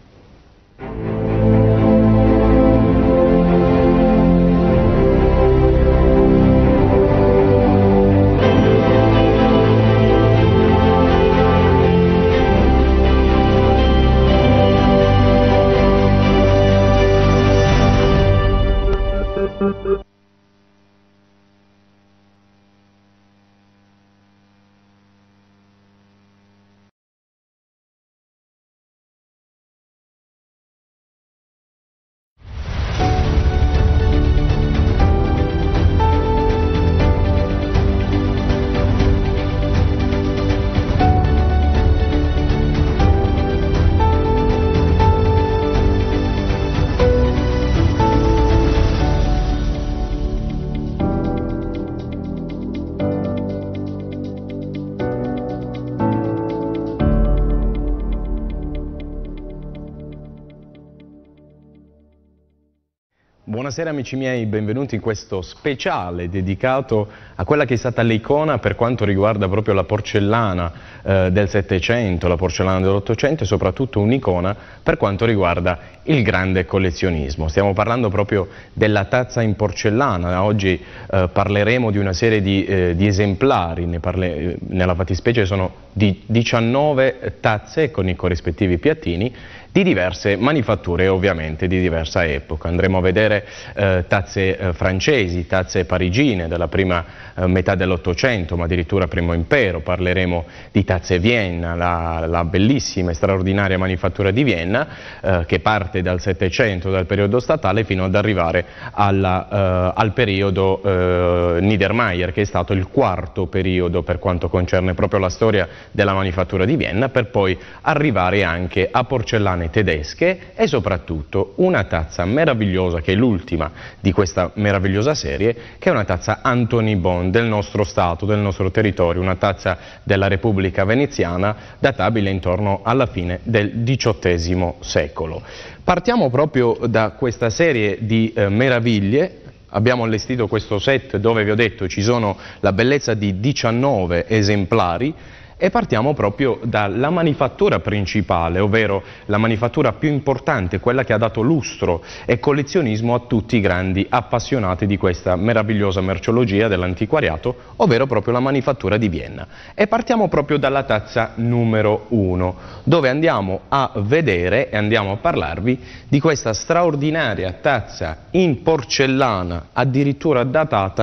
Buonasera amici miei, benvenuti in questo speciale dedicato a quella che è stata l'icona per quanto riguarda proprio la porcellana eh, del Settecento, la porcellana dell'Ottocento e soprattutto un'icona per quanto riguarda il grande collezionismo. Stiamo parlando proprio della tazza in porcellana. Oggi eh, parleremo di una serie di, eh, di esemplari, ne parle, nella fattispecie sono di diciannove tazze con i corrispettivi piattini di diverse manifatture e ovviamente di diversa epoca. Andremo a vedere eh, tazze eh, francesi, tazze parigine della prima eh, metà dell'Ottocento, ma addirittura primo impero. Parleremo di tazze Vienna, la, la bellissima e straordinaria manifattura di Vienna eh, che parte dal Settecento, dal periodo statale, fino ad arrivare alla, eh, al periodo eh, Niedermayer, che è stato il quarto periodo per quanto concerne proprio la storia della manifattura di Vienna, per poi arrivare anche a porcellane tedesche e soprattutto una tazza meravigliosa che è l'ultima di questa meravigliosa serie, che è una tazza Anthony Bon del nostro stato, del nostro territorio, una tazza della Repubblica Veneziana databile intorno alla fine del diciottesimo secolo. Partiamo proprio da questa serie di eh, meraviglie. Abbiamo allestito questo set dove vi ho detto ci sono la bellezza di diciannove esemplari e partiamo proprio dalla manifattura principale, ovvero la manifattura più importante, quella che ha dato lustro e collezionismo a tutti i grandi appassionati di questa meravigliosa merceologia dell'antiquariato, ovvero proprio la manifattura di Vienna. E partiamo proprio dalla tazza numero uno, dove andiamo a vedere e andiamo a parlarvi di questa straordinaria tazza in porcellana, addirittura datata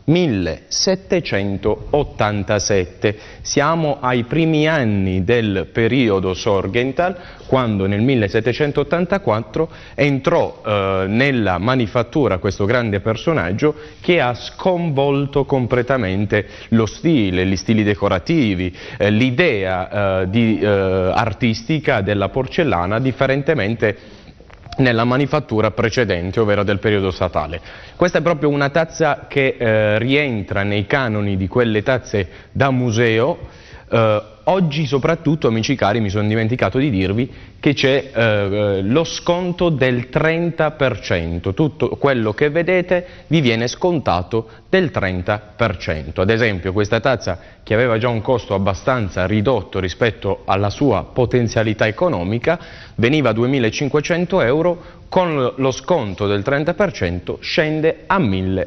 millesettecentottantasette. Siamo ai primi anni del periodo Sorgenthal, quando nel millesettecentottantaquattro entrò eh, nella manifattura questo grande personaggio che ha sconvolto completamente lo stile, gli stili decorativi, eh, l'idea eh, di, eh, artistica della porcellana, differentemente nella manifattura precedente, ovvero del periodo statale. Questa è proprio una tazza che eh, rientra nei canoni di quelle tazze da museo. Eh, oggi soprattutto, amici cari, mi sono dimenticato di dirvi che c'è eh, lo sconto del trenta per cento, tutto quello che vedete vi viene scontato del trenta per cento. Ad esempio questa tazza, che aveva già un costo abbastanza ridotto rispetto alla sua potenzialità economica, veniva a duemilacinquecento euro, con lo sconto del trenta per cento scende a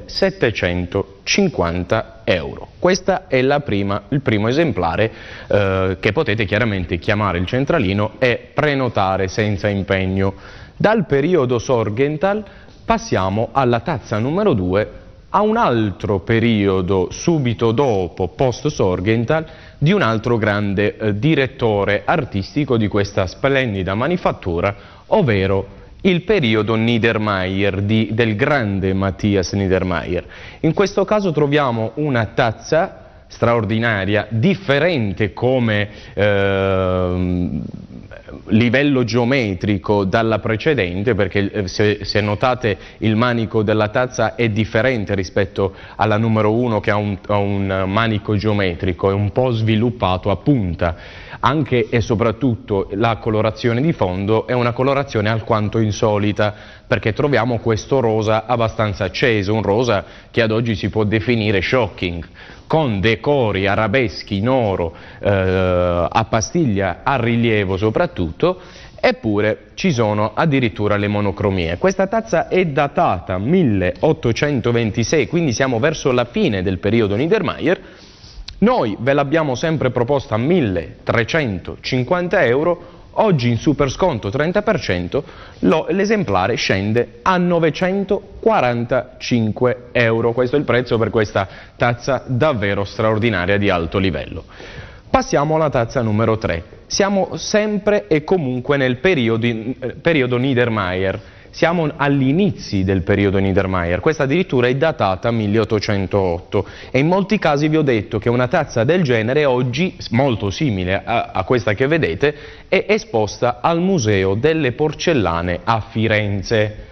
millesettecentocinquanta euro. Questo è la prima, il primo esemplare eh, che potete chiaramente chiamare il centralino e prenotare senza impegno. Dal periodo Sorgenthal passiamo alla tazza numero due, a un altro periodo subito dopo, post Sorgenthal, di un altro grande eh, direttore artistico di questa splendida manifattura, ovvero il periodo Niedermayer di, del grande Matthias Niedermayer. In questo caso troviamo una tazza straordinaria, differente come eh, livello geometrico dalla precedente, perché se, se notate il manico della tazza è differente rispetto alla numero uno, che ha un, ha un manico geometrico, è un po' sviluppato a punta. Anche e soprattutto la colorazione di fondo è una colorazione alquanto insolita, perché troviamo questo rosa abbastanza acceso, un rosa che ad oggi si può definire shocking, con decori arabeschi in oro, eh, a pastiglia, a rilievo soprattutto, eppure ci sono addirittura le monocromie. Questa tazza è datata milleottocentoventisei, quindi siamo verso la fine del periodo Niedermayer. Noi ve l'abbiamo sempre proposta a milletrecentocinquanta euro, oggi in super sconto trenta per cento l'esemplare scende a novecentoquarantacinque euro. Questo è il prezzo per questa tazza davvero straordinaria di alto livello. Passiamo alla tazza numero tre. Siamo sempre e comunque nel periodo, periodo Niedermayer. Siamo agli inizi del periodo Niedermayer, questa addirittura è datata milleottocentootto, e in molti casi vi ho detto che una tazza del genere oggi, molto simile a, a questa che vedete, è esposta al Museo delle Porcellane a Firenze.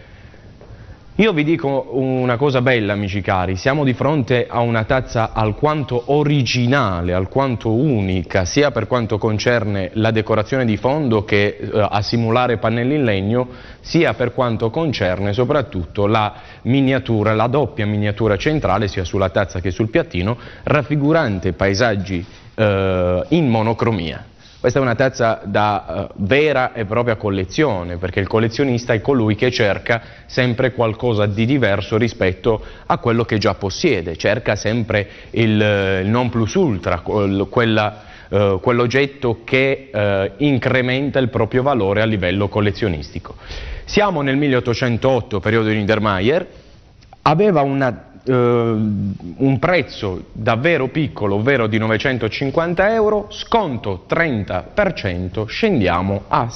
Io vi dico una cosa bella, amici cari, siamo di fronte a una tazza alquanto originale, alquanto unica, sia per quanto concerne la decorazione di fondo che eh, a simulare pannelli in legno, sia per quanto concerne soprattutto la miniatura, la doppia miniatura centrale, sia sulla tazza che sul piattino, raffigurante paesaggi eh, in monocromia. Questa è una tazza da uh, vera e propria collezione, perché il collezionista è colui che cerca sempre qualcosa di diverso rispetto a quello che già possiede, cerca sempre il, il non plus ultra, quella, uh, quell'oggetto che uh, incrementa il proprio valore a livello collezionistico. Siamo nel milleottocentootto, periodo di Niedermayer, aveva una Uh, un prezzo davvero piccolo, ovvero di novecentocinquanta euro, sconto trenta per cento, scendiamo a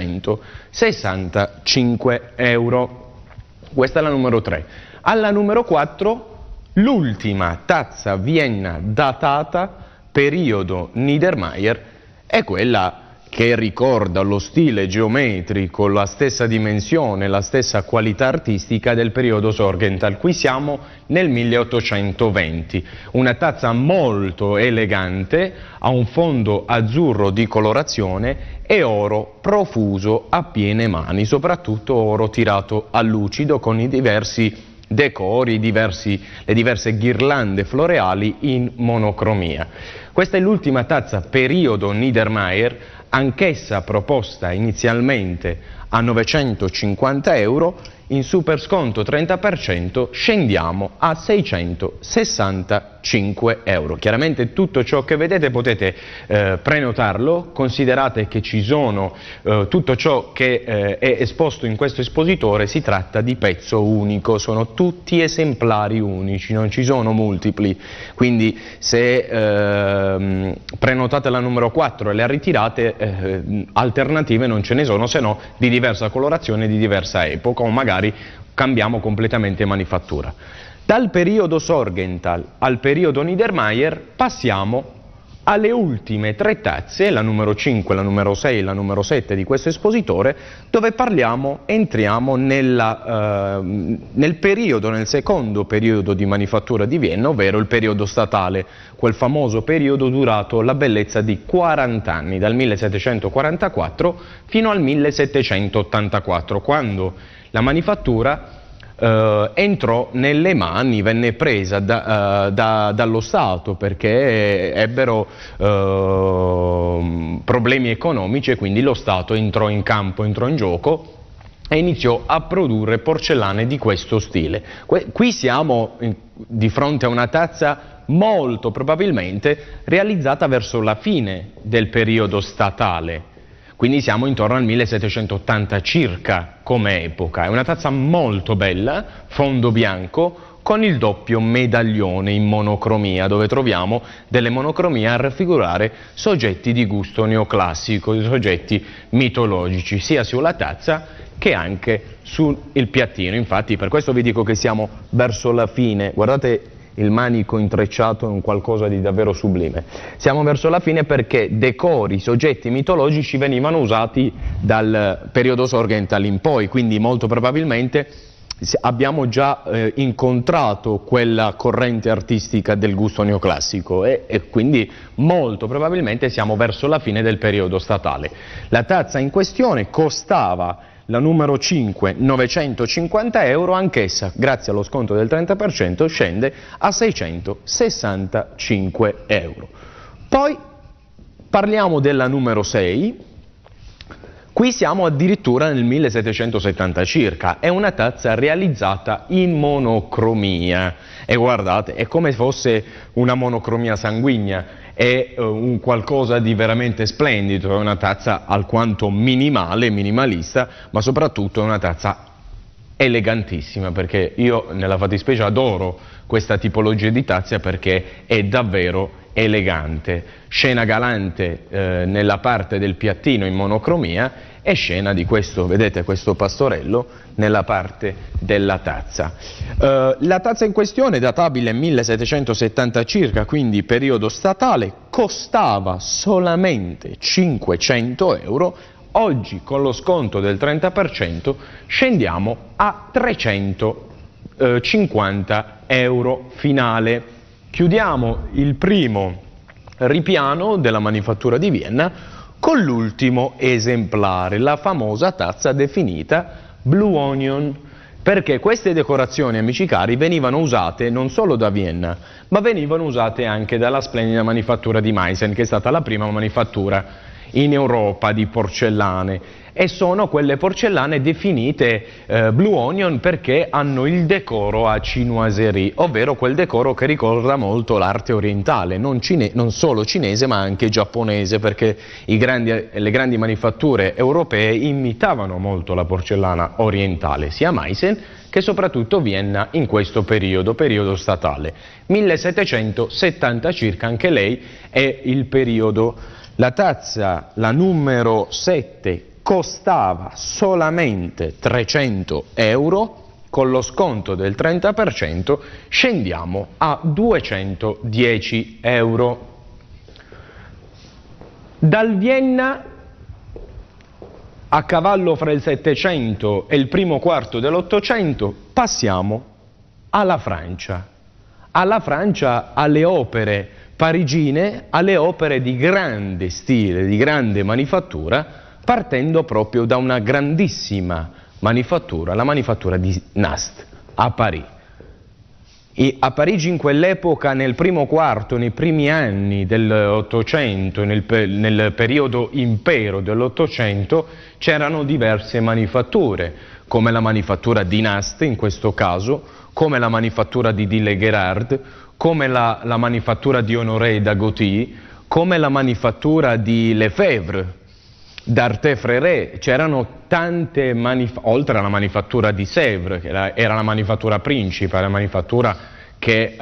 seicentosessantacinque euro. Questa è la numero tre. Alla numero quattro, l'ultima tazza Vienna datata, periodo Niedermayer, è quella che ricorda lo stile geometrico, la stessa dimensione, la stessa qualità artistica del periodo Sorgenthal. Qui siamo nel milleottocentoventi, una tazza molto elegante, ha un fondo azzurro di colorazione e oro profuso a piene mani, soprattutto oro tirato a lucido con i diversi decori, diversi, le diverse ghirlande floreali in monocromia. Questa è l'ultima tazza periodo Niedermayer, anch'essa proposta inizialmente a novecentocinquanta euro, in super sconto trenta per cento scendiamo a seicentosessantacinque euro. Chiaramente tutto ciò che vedete potete eh, prenotarlo, considerate che ci sono eh, tutto ciò che eh, è esposto in questo espositore, si tratta di pezzo unico, sono tutti esemplari unici, non ci sono multipli, quindi se eh, prenotate la numero quattro e la ritirate, eh, alternative non ce ne sono, se no di diversa colorazione, di diversa epoca, o magari cambiamo completamente manifattura. Dal periodo Sorgenthal al periodo Niedermayer passiamo alle ultime tre tazze, la numero cinque, la numero sei e la numero sette di questo espositore, dove parliamo, entriamo nella, eh, nel periodo, nel secondo periodo di manifattura di Vienna, ovvero il periodo statale, quel famoso periodo durato la bellezza di quaranta anni, dal millesettecentoquarantaquattro fino al millesettecentottantaquattro, quando la manifattura eh, entrò nelle mani, venne presa da, uh, da, dallo Stato, perché ebbero uh, problemi economici e quindi lo Stato entrò in campo, entrò in gioco e iniziò a produrre porcellane di questo stile. Qui siamo di fronte a una tazza molto probabilmente realizzata verso la fine del periodo statale. Quindi siamo intorno al millesettecentottanta circa come epoca. È una tazza molto bella, fondo bianco, con il doppio medaglione in monocromia, dove troviamo delle monocromie a raffigurare soggetti di gusto neoclassico, soggetti mitologici, sia sulla tazza che anche sul piattino. Infatti per questo vi dico che siamo verso la fine, guardate il manico intrecciato è un qualcosa di davvero sublime. Siamo verso la fine perché decori, soggetti mitologici venivano usati dal periodo Sorgenthal in poi, quindi molto probabilmente abbiamo già eh, incontrato quella corrente artistica del gusto neoclassico e, e quindi molto probabilmente siamo verso la fine del periodo statale. La tazza in questione costava, la numero cinque, novecentocinquanta euro, anch'essa grazie allo sconto del trenta per cento scende a seicentosessantacinque euro. Poi parliamo della numero sei, qui siamo addirittura nel millesettecentosettanta circa, è una tazza realizzata in monocromia e guardate, è come fosse una monocromia sanguigna. È uh, un qualcosa di veramente splendido, è una tazza alquanto minimale, minimalista, ma soprattutto è una tazza elegantissima, perché io nella fattispecie adoro questa tipologia di tazza perché è davvero elegante. Scena galante eh, nella parte del piattino in monocromia e scena di questo, vedete, questo pastorello nella parte della tazza. Uh, la tazza in questione, databile millesettecentosettanta circa, quindi periodo statale, costava solamente cinquecento euro. Oggi con lo sconto del trenta per cento scendiamo a trecentocinquanta euro finale. Chiudiamo il primo ripiano della manifattura di Vienna con l'ultimo esemplare, la famosa tazza definita Blue Onion, perché queste decorazioni, amici cari, venivano usate non solo da Vienna, ma venivano usate anche dalla splendida manifattura di Meissen, che è stata la prima manifattura in Europa di porcellane, e sono quelle porcellane definite eh, Blue Onion perché hanno il decoro a chinoiserie, ovvero quel decoro che ricorda molto l'arte orientale, non, cine non solo cinese ma anche giapponese, perché i grandi, le grandi manifatture europee imitavano molto la porcellana orientale, sia Meissen che soprattutto Vienna in questo periodo, periodo statale. millesettecentosettanta circa, anche lei è il periodo. La tazza, la numero sette, costava solamente trecento euro, con lo sconto del trenta per cento scendiamo a duecentodieci euro. Dal Vienna, a cavallo fra il Settecento e il primo quarto dell'Ottocento, passiamo alla Francia. Alla Francia, alle opere parigine, alle opere di grande stile, di grande manifattura, partendo proprio da una grandissima manifattura, la manifattura di Nast a Parigi. I, a Parigi in quell'epoca, nel primo quarto, nei primi anni dell'Ottocento, nel, nel periodo impero dell'Ottocento, c'erano diverse manifatture, come la manifattura di Nast in questo caso, come la manifattura di Dille-Gérard, come la, la manifattura di Honoré Dagoty, come la manifattura di Lefebvre, d'Arte-Fréré. C'erano tante manifatture, oltre alla manifattura di Sèvres, che era, era la manifattura principe, la manifattura che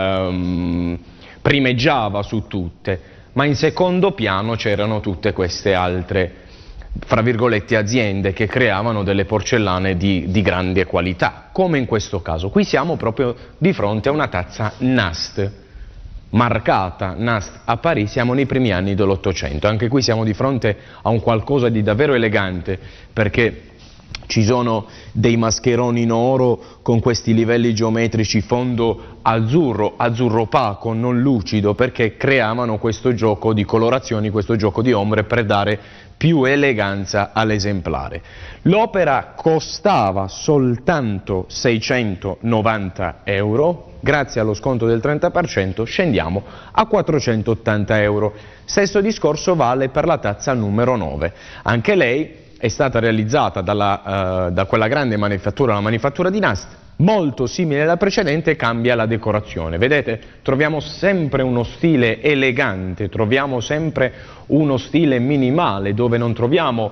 ehm, primeggiava su tutte, ma in secondo piano c'erano tutte queste altre, fra virgolette, aziende che creavano delle porcellane di, di grande qualità, come in questo caso. Qui siamo proprio di fronte a una tazza Nast, marcata Nast a Parigi, siamo nei primi anni dell'Ottocento. Anche qui siamo di fronte a un qualcosa di davvero elegante, perché ci sono dei mascheroni in oro con questi livelli geometrici, fondo azzurro, azzurro opaco, non lucido, perché creavano questo gioco di colorazioni, questo gioco di ombre per dare più eleganza all'esemplare. L'opera costava soltanto seicentonovanta euro, grazie allo sconto del trenta per cento scendiamo a quattrocentottanta euro. Stesso discorso vale per la tazza numero nove, anche lei è stata realizzata dalla, uh, da quella grande manifattura, la manifattura di Nast, molto simile alla precedente, cambia la decorazione. Vedete, troviamo sempre uno stile elegante, troviamo sempre uno stile minimale, dove non troviamo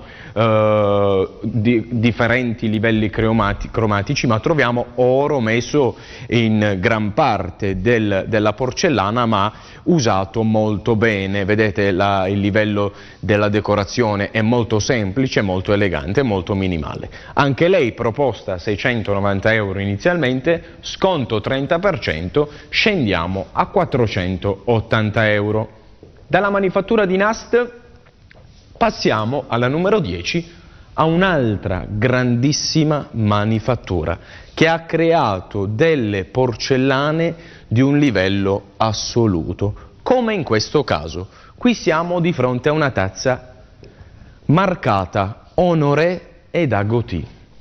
uh, di, differenti livelli cromati, cromatici, ma troviamo oro messo in gran parte del, della porcellana, ma usato molto bene. Vedete, la, il livello della decorazione è molto semplice, molto elegante, molto minimale. Anche lei proposta a seicentonovanta euro inizialmente, sconto trenta per cento, scendiamo a quattrocentottanta euro. Dalla manifattura di Nast passiamo alla numero dieci, a un'altra grandissima manifattura che ha creato delle porcellane di un livello assoluto, come in questo caso. Qui siamo di fronte a una tazza marcata Honoré e Dagoty.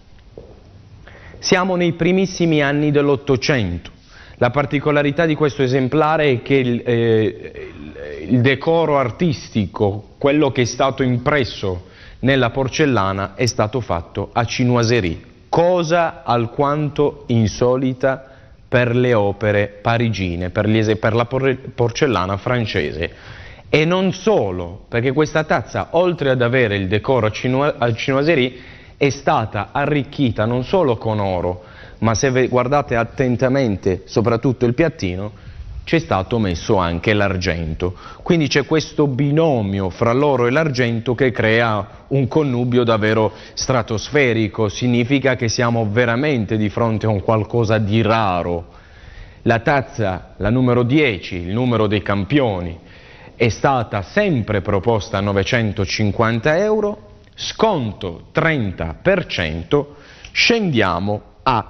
Siamo nei primissimi anni dell'Ottocento. La particolarità di questo esemplare è che il, eh, il decoro artistico, quello che è stato impresso nella porcellana, è stato fatto a chinoiserie, cosa alquanto insolita per le opere parigine, per, gli, per la porcellana francese. E non solo, perché questa tazza, oltre ad avere il decoro a chinoiserie, è stata arricchita non solo con oro, ma se guardate attentamente soprattutto il piattino, c'è stato messo anche l'argento. Quindi c'è questo binomio fra l'oro e l'argento che crea un connubio davvero stratosferico. Significa che siamo veramente di fronte a un qualcosa di raro. La tazza, la numero dieci, il numero dei campioni, è stata sempre proposta a novecentocinquanta euro, sconto trenta per cento, scendiamo a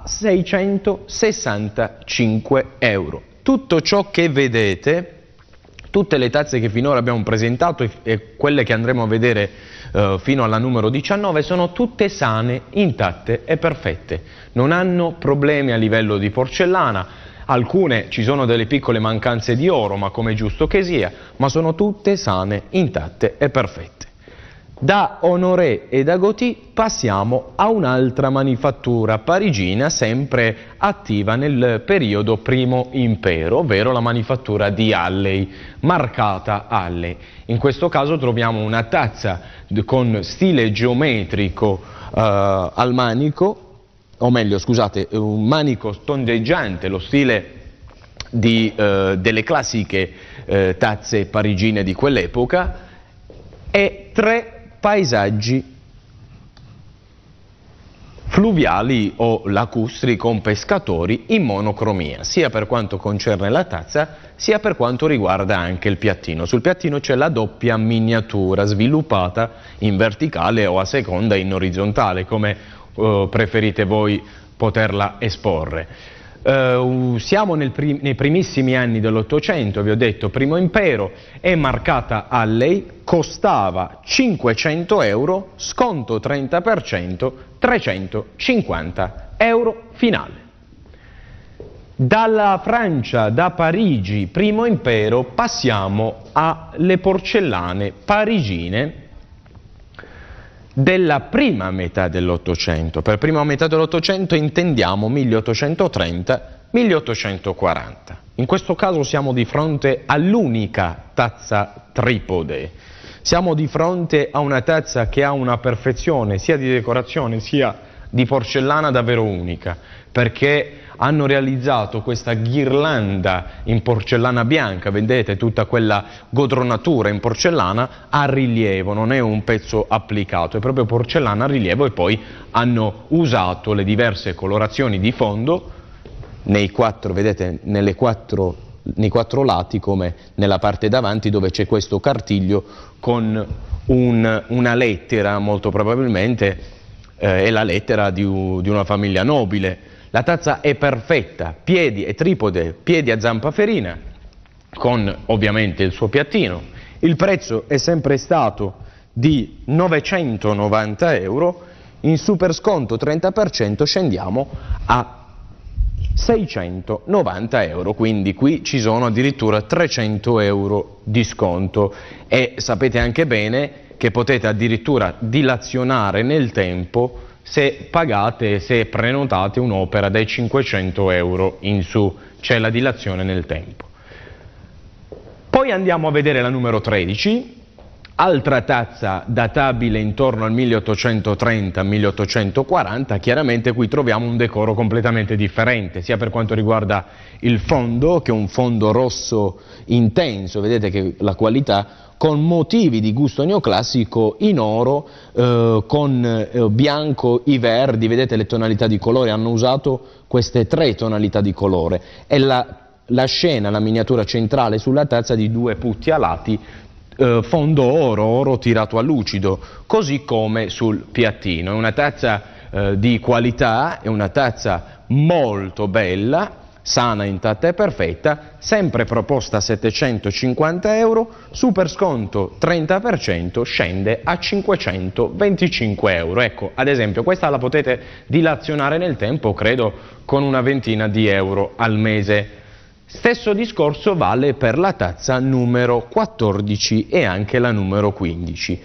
seicentosessantacinque euro. Tutto ciò che vedete, tutte le tazze che finora abbiamo presentato e, e quelle che andremo a vedere eh, fino alla numero diciannove, sono tutte sane, intatte e perfette. Non hanno problemi a livello di porcellana. Alcune ci sono delle piccole mancanze di oro, ma come è giusto che sia, ma sono tutte sane, intatte e perfette. Da Honoré e Dagoty passiamo a un'altra manifattura parigina, sempre attiva nel periodo primo impero, ovvero la manifattura di Halley, marcata Halley. In questo caso troviamo una tazza con stile geometrico eh, al manico, o meglio, scusate, un manico tondeggiante, lo stile di, eh, delle classiche eh, tazze parigine di quell'epoca, e tre paesaggi fluviali o lacustri con pescatori in monocromia, sia per quanto concerne la tazza, sia per quanto riguarda anche il piattino. Sul piattino c'è la doppia miniatura sviluppata in verticale o a seconda in orizzontale, come uh, preferite voi poterla esporre. Uh, siamo nel prim nei primissimi anni dell'Ottocento, vi ho detto, primo impero, è marcata Halley, costava cinquecento euro, sconto trenta per cento, trecentocinquanta euro finale. Dalla Francia, da Parigi, primo impero, passiamo alle porcellane parigine della prima metà dell'Ottocento. Per prima metà dell'Ottocento intendiamo milleottocentotrenta milleottocentoquaranta. In questo caso siamo di fronte all'unica tazza tripode. Siamo di fronte a una tazza che ha una perfezione sia di decorazione sia di porcellana davvero unica, perché hanno realizzato questa ghirlanda in porcellana bianca, vedete tutta quella godronatura in porcellana a rilievo, non è un pezzo applicato, è proprio porcellana a rilievo, e poi hanno usato le diverse colorazioni di fondo nei quattro, vedete, nelle quattro, nei quattro lati, come nella parte davanti dove c'è questo cartiglio con un, una lettera, molto probabilmente eh, è la lettera di, di una famiglia nobile. La tazza è perfetta, piedi e tripode, piedi a zampa ferina, con ovviamente il suo piattino. Il prezzo è sempre stato di novecentonovanta euro, in super sconto trenta per cento scendiamo a seicentonovanta euro, quindi qui ci sono addirittura trecento euro di sconto, e sapete anche bene che potete addirittura dilazionare nel tempo se pagate, se prenotate un'opera dai cinquecento euro in su, c'è la dilazione nel tempo. Poi andiamo a vedere la numero tredici, altra tazza databile intorno al milleottocentotrenta milleottocentoquaranta, chiaramente qui troviamo un decoro completamente differente, sia per quanto riguarda il fondo, che è un fondo rosso intenso, vedete che la qualità, con motivi di gusto neoclassico in oro, eh, con eh, bianco, i verdi, vedete le tonalità di colore, hanno usato queste tre tonalità di colore, e la, la scena, la miniatura centrale sulla tazza di due putti alati, eh, fondo oro, oro tirato a lucido, così come sul piattino. È una tazza eh, di qualità, è una tazza molto bella, sana, intatta e perfetta, sempre proposta a settecentocinquanta euro, super sconto trenta per cento, scende a cinquecentoventicinque euro. Ecco, ad esempio, questa la potete dilazionare nel tempo, credo, con una ventina di euro al mese. Stesso discorso vale per la tazza numero quattordici e anche la numero quindici.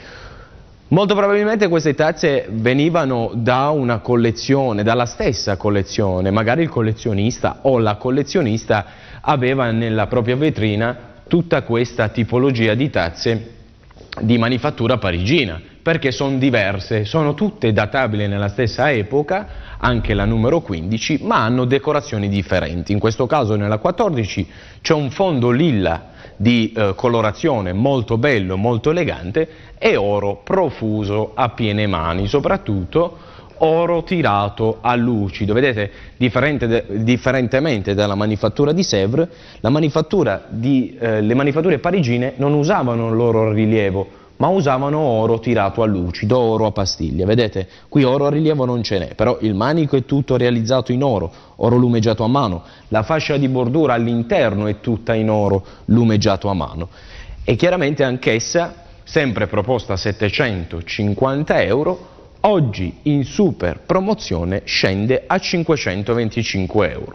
Molto probabilmente queste tazze venivano da una collezione, dalla stessa collezione, magari il collezionista o la collezionista aveva nella propria vetrina tutta questa tipologia di tazze di manifattura parigina, perché sono diverse, sono tutte databili nella stessa epoca, anche la numero quindici, ma hanno decorazioni differenti. In questo caso nella quattordici c'è un fondo lilla di eh, colorazione molto bello, molto elegante, e oro profuso a piene mani, soprattutto oro tirato a lucido. Vedete, differente de, differentemente dalla manifattura di Sèvres, la manifattura di, eh, le manifatture parigine non usavano l'oro a rilievo, ma usavano oro tirato a lucido, oro a pastiglia. Vedete, qui oro a rilievo non ce n'è, però il manico è tutto realizzato in oro, oro lumeggiato a mano, la fascia di bordura all'interno è tutta in oro lumeggiato a mano, e chiaramente anch'essa sempre proposta a settecentocinquanta euro, oggi in super promozione scende a cinquecentoventicinque euro.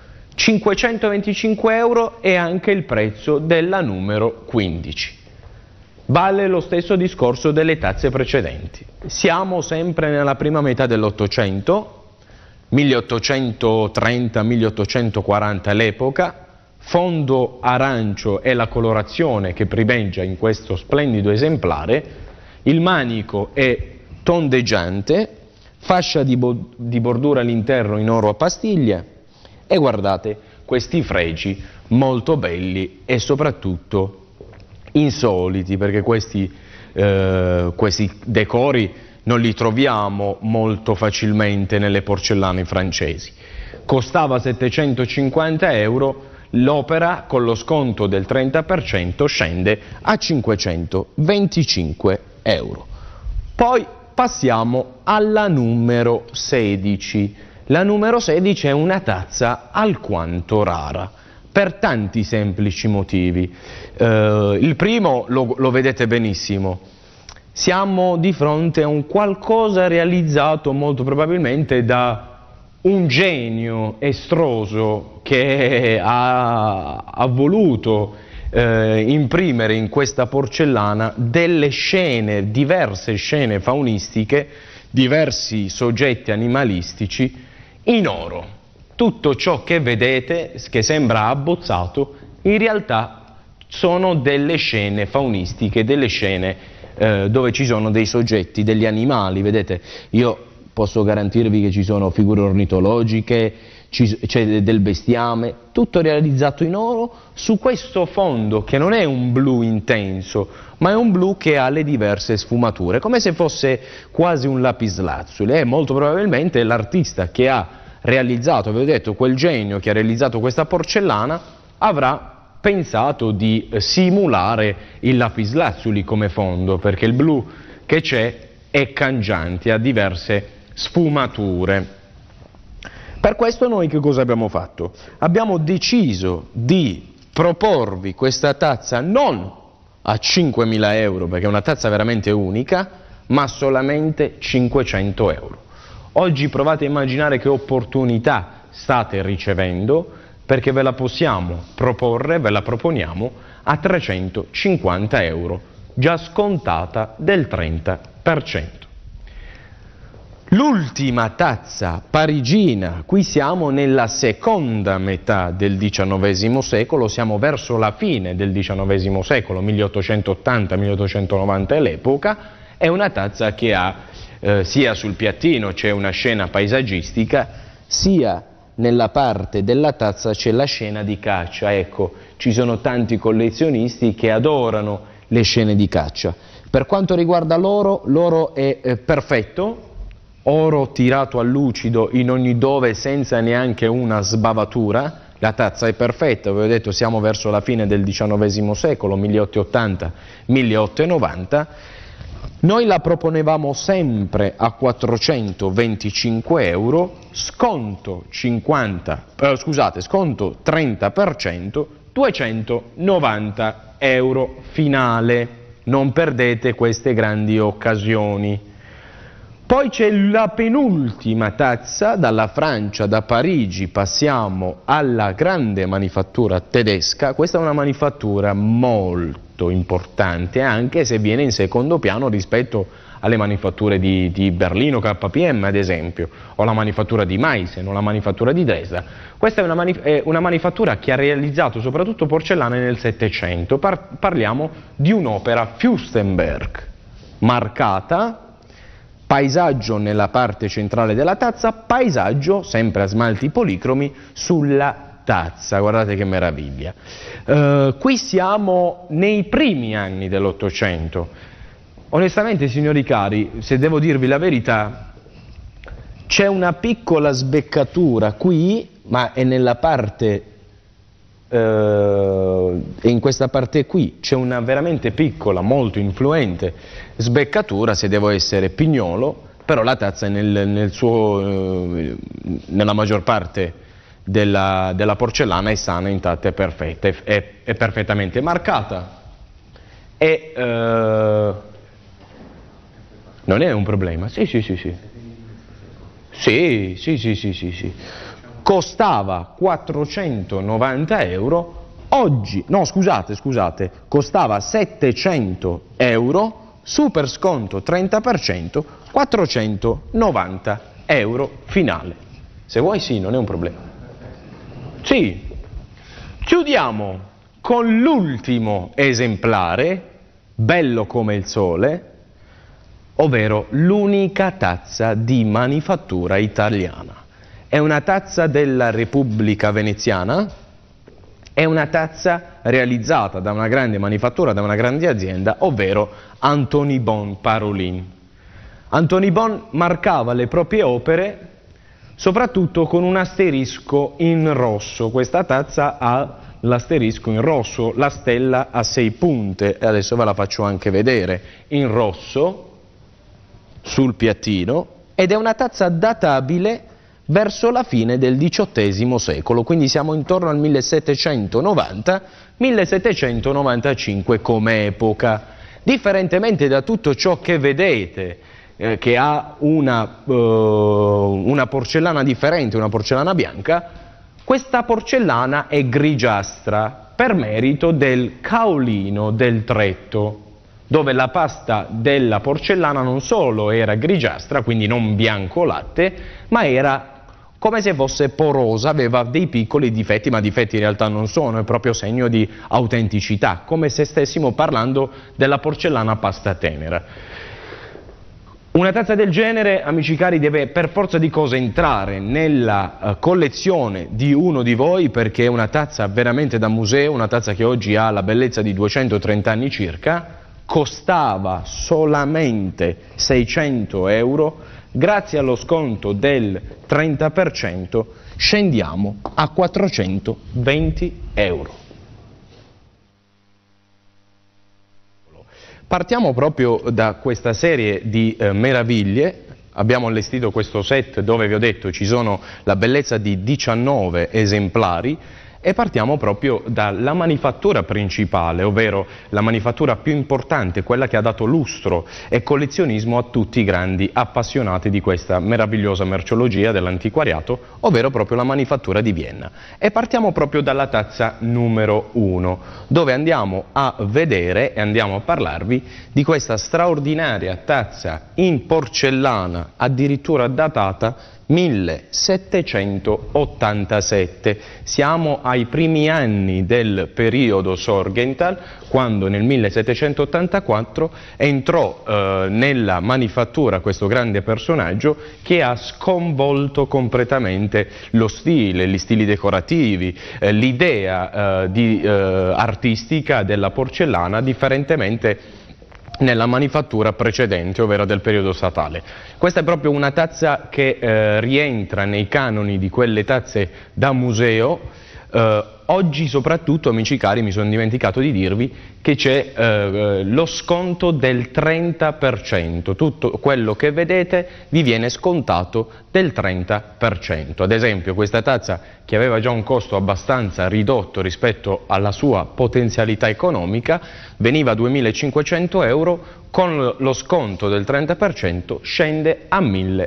cinquecentoventicinque euro è anche il prezzo della numero quindici. Vale lo stesso discorso delle tazze precedenti. Siamo sempre nella prima metà dell'Ottocento, milleottocentotrenta milleottocentoquaranta l'epoca, fondo arancio è la colorazione che primeggia in questo splendido esemplare, il manico è tondeggiante, fascia di, bo di bordura all'interno in oro a pastiglia, e guardate questi fregi molto belli e soprattutto insoliti, perché questi, eh, questi decori non li troviamo molto facilmente nelle porcellane francesi. Costava settecentocinquanta euro, l'opera con lo sconto del trenta per cento scende a cinquecentoventicinque euro. Poi passiamo alla numero sedici. La numero sedici è una tazza alquanto rara, per tanti semplici motivi. Eh, il primo lo, lo vedete benissimo, siamo di fronte a un qualcosa realizzato molto probabilmente da un genio estroso che ha, ha voluto eh, imprimere in questa porcellana delle scene, diverse scene faunistiche, diversi soggetti animalistici in oro. Tutto ciò che vedete, che sembra abbozzato, in realtà sono delle scene faunistiche, delle scene eh, dove ci sono dei soggetti, degli animali. Vedete, io posso garantirvi che ci sono figure ornitologiche, c'è del bestiame, tutto realizzato in oro su questo fondo che non è un blu intenso, ma è un blu che ha le diverse sfumature, come se fosse quasi un lapislazzuli. E molto probabilmente l'artista che ha realizzato, vi ho detto, quel genio che ha realizzato questa porcellana avrà pensato di simulare il lapislazzuli come fondo, perché il blu che c'è è cangiante, ha diverse sfumature. Per questo noi che cosa abbiamo fatto? Abbiamo deciso di proporvi questa tazza non a cinquemila euro, perché è una tazza veramente unica, ma solamente cinquecento euro. Oggi provate a immaginare che opportunità state ricevendo, perché ve la possiamo proporre, ve la proponiamo a trecentocinquanta euro, già scontata del trenta per cento. L'ultima tazza parigina, qui siamo nella seconda metà del diciannovesimo secolo, siamo verso la fine del diciannovesimo secolo, milleottocentottanta milleottocentonovanta è l'epoca, è una tazza che ha eh, sia sul piattino c'è una scena paesaggistica, sia nella parte della tazza c'è la scena di caccia. Ecco, ci sono tanti collezionisti che adorano le scene di caccia. Per quanto riguarda l'oro, l'oro è eh, perfetto, oro tirato a lucido in ogni dove senza neanche una sbavatura, la tazza è perfetta, vi ho detto siamo verso la fine del diciannovesimo secolo, milleottocentottanta milleottocentonovanta, noi la proponevamo sempre a quattrocentoventicinque euro, sconto cinquanta, eh, scusate, sconto trenta per cento, duecentonovanta euro finale, non perdete queste grandi occasioni. Poi c'è la penultima tazza, dalla Francia, da Parigi, passiamo alla grande manifattura tedesca. Questa è una manifattura molto importante, anche se viene in secondo piano rispetto alle manifatture di, di Berlino, K P M ad esempio, o la manifattura di Meissen, o la manifattura di Dresda. Questa è una, manif è una manifattura che ha realizzato soprattutto porcellane nel Settecento. Par parliamo di un'opera Fürstenberg, marcata, paesaggio nella parte centrale della tazza, paesaggio sempre a smalti policromi sulla tazza, guardate che meraviglia. Uh, qui siamo nei primi anni dell'Ottocento. Onestamente, signori cari, se devo dirvi la verità, c'è una piccola sbeccatura qui, ma è nella parte, uh, in questa parte qui, c'è una veramente piccola, molto influente sbeccatura, se devo essere pignolo, però la tazza è nel, nel suo, eh, nella maggior parte della, della porcellana è sana, intatta, è perfetta, è, è, è perfettamente marcata e eh, non è un problema, sì sì sì sì, sì sì sì sì sì, sì. Costava quattrocentonovanta euro, oggi, no scusate scusate, costava settecento euro, super sconto trenta per cento, quattrocentonovanta euro finale. Se vuoi sì, non è un problema. Sì, chiudiamo con l'ultimo esemplare, bello come il sole, ovvero l'unica tazza di manifattura italiana. È una tazza della Repubblica Veneziana, è una tazza realizzata da una grande manifattura, da una grande azienda, ovvero Antony Bon Parolin. Antony Bon marcava le proprie opere soprattutto con un asterisco in rosso. Questa tazza ha l'asterisco in rosso, la stella a sei punte, e adesso ve la faccio anche vedere, in rosso sul piattino, ed è una tazza databile verso la fine del diciottesimo secolo, quindi siamo intorno al millesettecentonovanta millesettecentonovantacinque come epoca. Differentemente da tutto ciò che vedete eh, che ha una, uh, una porcellana differente, una porcellana bianca, questa porcellana è grigiastra per merito del caolino del tretto, dove la pasta della porcellana non solo era grigiastra, quindi non bianco latte, ma era come se fosse porosa, aveva dei piccoli difetti, ma difetti in realtà non sono, è proprio segno di autenticità, come se stessimo parlando della porcellana pasta tenera. Una tazza del genere, amici cari, deve per forza di cose entrare nella uh, collezione di uno di voi, perché è una tazza veramente da museo, una tazza che oggi ha la bellezza di duecentotrenta anni circa, costava solamente seicento euro, grazie allo sconto del trenta per cento scendiamo a quattrocentoventi euro. Partiamo proprio da questa serie di eh, meraviglie. Abbiamo allestito questo set dove vi ho detto ci sono la bellezza di diciannove esemplari e partiamo proprio dalla manifattura principale, ovvero la manifattura più importante, quella che ha dato lustro e collezionismo a tutti i grandi appassionati di questa meravigliosa merceologia dell'antiquariato, ovvero proprio la manifattura di Vienna. E partiamo proprio dalla tazza numero uno, dove andiamo a vedere e andiamo a parlarvi di questa straordinaria tazza in porcellana, addirittura datata millesettecentottantasette. Siamo ai primi anni del periodo Sorgenthal, quando nel millesettecentottantaquattro entrò eh, nella manifattura questo grande personaggio che ha sconvolto completamente lo stile, gli stili decorativi, eh, l'idea eh, di, eh, artistica della porcellana, differentemente nella manifattura precedente, ovvero del periodo statale. Questa è proprio una tazza che eh, rientra nei canoni di quelle tazze da museo. Eh, oggi soprattutto, amici cari, mi sono dimenticato di dirvi che c'è eh, lo sconto del trenta per cento, tutto quello che vedete vi viene scontato del trenta per cento. Ad esempio questa tazza, che aveva già un costo abbastanza ridotto rispetto alla sua potenzialità economica, veniva a duemilacinquecento euro, con lo sconto del trenta per cento scende a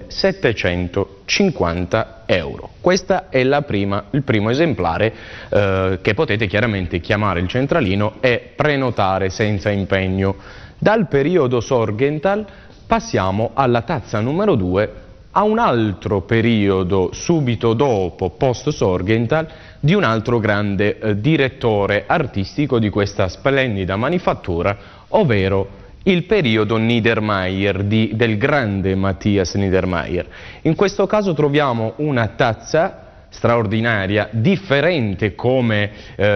millesettecentocinquanta euro. Questo è la prima, il primo esemplare eh, che potete chiaramente chiamare il centralino e prenotare senza impegno. Dal periodo Sorgenthal passiamo alla tazza numero due, a un altro periodo subito dopo, post Sorgenthal, di un altro grande eh, direttore artistico di questa splendida manifattura, ovvero il periodo Niedermayer, di, del grande Matthias Niedermayer. In questo caso troviamo una tazza straordinaria, differente come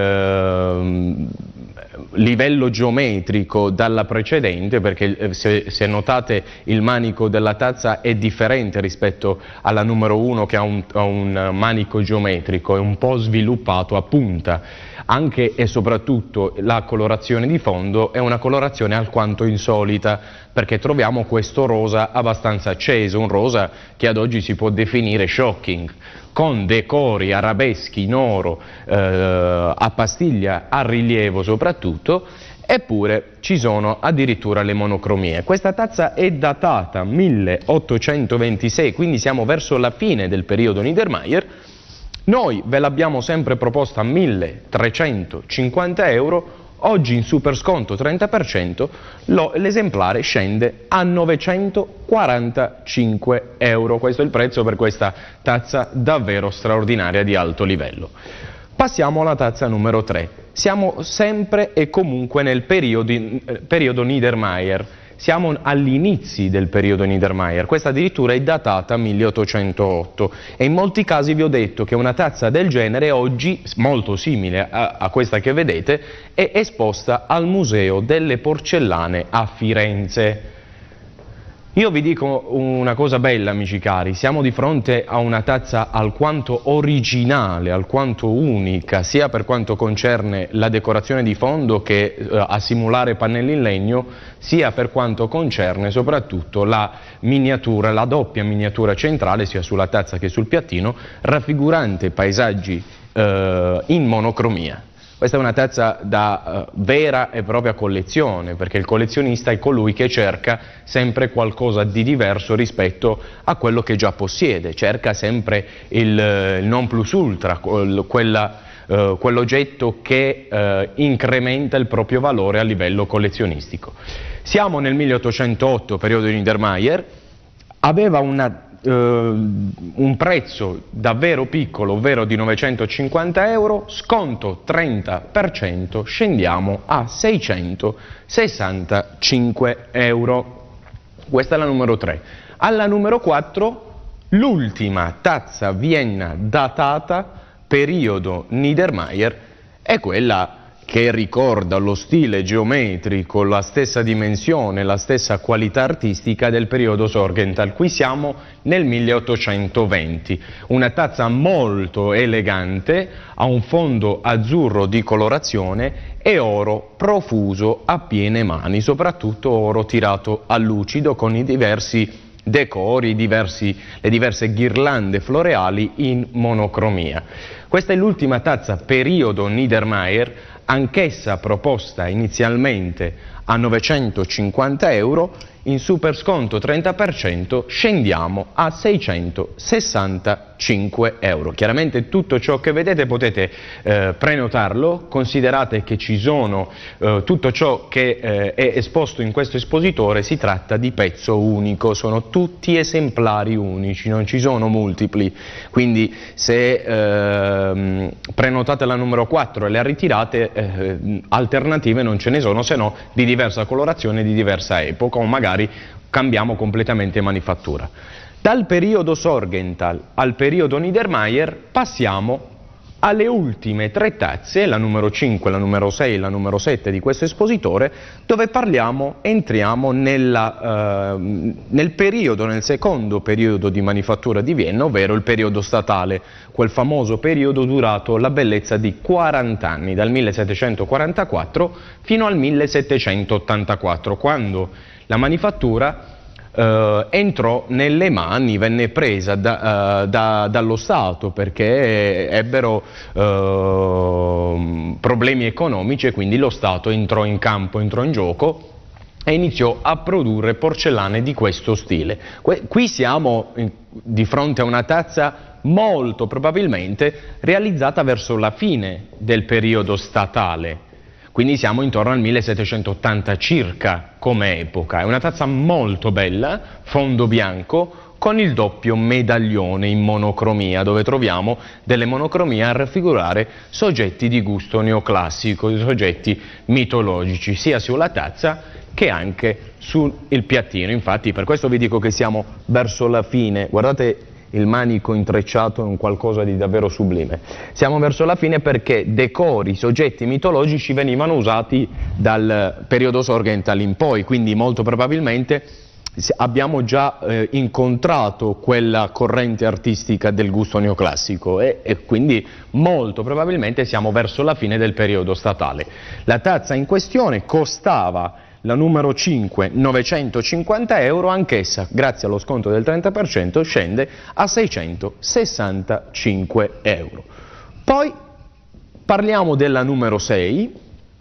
eh, livello geometrico dalla precedente, perché se, se notate il manico della tazza è differente rispetto alla numero uno, che ha un, ha un manico geometrico, è un po' sviluppato a punta. Anche e soprattutto la colorazione di fondo è una colorazione alquanto insolita, perché troviamo questo rosa abbastanza acceso, un rosa che ad oggi si può definire shocking, con decori arabeschi in oro, eh, a pastiglia, a rilievo soprattutto, eppure ci sono addirittura le monocromie. Questa tazza è datata milleottocentoventisei, quindi siamo verso la fine del periodo Niedermayer. Noi ve l'abbiamo sempre proposta a milletrecentocinquanta euro, oggi in super sconto trenta per cento l'esemplare scende a novecentoquarantacinque euro. Questo è il prezzo per questa tazza davvero straordinaria di alto livello. Passiamo alla tazza numero tre. Siamo sempre e comunque nel periodo, periodo Niedermayer. Siamo agli inizi del periodo Niedermayer, questa addirittura è datata milleottocentootto e in molti casi vi ho detto che una tazza del genere oggi, molto simile a, a questa che vedete, è esposta al Museo delle Porcellane a Firenze. Io vi dico una cosa bella, amici cari, siamo di fronte a una tazza alquanto originale, alquanto unica, sia per quanto concerne la decorazione di fondo che eh, a simulare pannelli in legno, sia per quanto concerne soprattutto la miniatura, la doppia miniatura centrale, sia sulla tazza che sul piattino, raffigurante paesaggi eh, in monocromia. Questa è una tazza da uh, vera e propria collezione, perché il collezionista è colui che cerca sempre qualcosa di diverso rispetto a quello che già possiede, cerca sempre il, il non plus ultra, quella, uh, quell'oggetto che uh, incrementa il proprio valore a livello collezionistico. Siamo nel milleottocentotto, periodo di Niedermayer, aveva una Uh, un prezzo davvero piccolo, ovvero di novecentocinquanta euro, sconto trenta per cento, scendiamo a seicentosessantacinque euro. Questa è la numero tre. Alla numero quattro, l'ultima tazza Vienna datata, periodo Niedermayer, è quella che ricorda lo stile geometrico, la stessa dimensione, la stessa qualità artistica del periodo Sorgenthal. Qui siamo nel milleottocentoventi, una tazza molto elegante, ha un fondo azzurro di colorazione e oro profuso a piene mani, soprattutto oro tirato a lucido con i diversi decori, diversi, le diverse ghirlande floreali in monocromia. Questa è l'ultima tazza periodo Niedermayer, anch'essa proposta inizialmente a novecentocinquanta euro, in super sconto trenta per cento scendiamo a seicentosessantacinque euro. Chiaramente tutto ciò che vedete potete eh, prenotarlo, considerate che ci sono eh, tutto ciò che eh, è esposto in questo espositore, si tratta di pezzo unico, sono tutti esemplari unici, non ci sono multipli, quindi se eh, prenotate la numero quattro e la ritirate, eh, alternative non ce ne sono, se no di diversa colorazione, di diversa epoca, o magari cambiamo completamente manifattura. Dal periodo Sorgenthal al periodo Niedermayer passiamo alle ultime tre tazze, la numero cinque, la numero sei e la numero sette di questo espositore, dove parliamo, entriamo nella, eh, nel periodo, nel secondo periodo di manifattura di Vienna, ovvero il periodo statale, quel famoso periodo durato la bellezza di quaranta anni, dal millesettecentoquarantaquattro fino al millesettecentottantaquattro, quando la manifattura Uh, entrò nelle mani, venne presa da, uh, da, dallo Stato, perché ebbero uh, problemi economici e quindi lo Stato entrò in campo, entrò in gioco e iniziò a produrre porcellane di questo stile. Que qui siamo in, di fronte a una tazza molto probabilmente realizzata verso la fine del periodo statale. Quindi siamo intorno al millesettecentottanta circa come epoca. È una tazza molto bella, fondo bianco, con il doppio medaglione in monocromia, dove troviamo delle monocromie a raffigurare soggetti di gusto neoclassico, soggetti mitologici, sia sulla tazza che anche sul piattino. Infatti per questo vi dico che siamo verso la fine. Guardate il manico intrecciato è un qualcosa di davvero sublime. Siamo verso la fine perché decori, soggetti mitologici venivano usati dal periodo Sorgenthal in poi, quindi molto probabilmente abbiamo già eh, incontrato quella corrente artistica del gusto neoclassico e, e quindi molto probabilmente siamo verso la fine del periodo statale. La tazza in questione costava, la numero cinque, novecentocinquanta euro, anch'essa grazie allo sconto del trenta per cento scende a seicentosessantacinque euro. Poi parliamo della numero sei,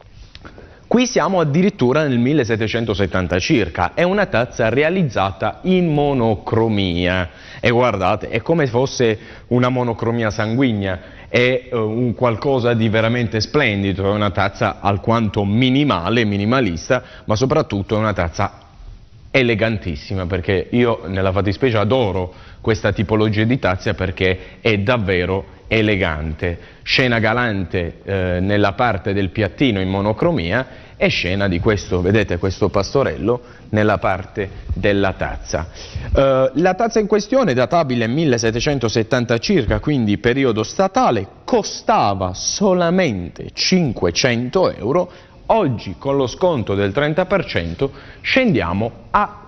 qui siamo addirittura nel millesettecentosettanta circa, è una tazza realizzata in monocromia e guardate, è come fosse una monocromia sanguigna. È uh, un qualcosa di veramente splendido, è una tazza alquanto minimale, minimalista, ma soprattutto è una tazza elegantissima, perché io nella fattispecie adoro questa tipologia di tazza perché è davvero elegante. Scena galante eh, nella parte del piattino in monocromia e scena di questo, vedete, questo pastorello nella parte della tazza. Uh, la tazza in questione, databile millesettecentosettanta circa, quindi periodo statale, costava solamente cinquecento euro. Oggi con lo sconto del trenta per cento scendiamo a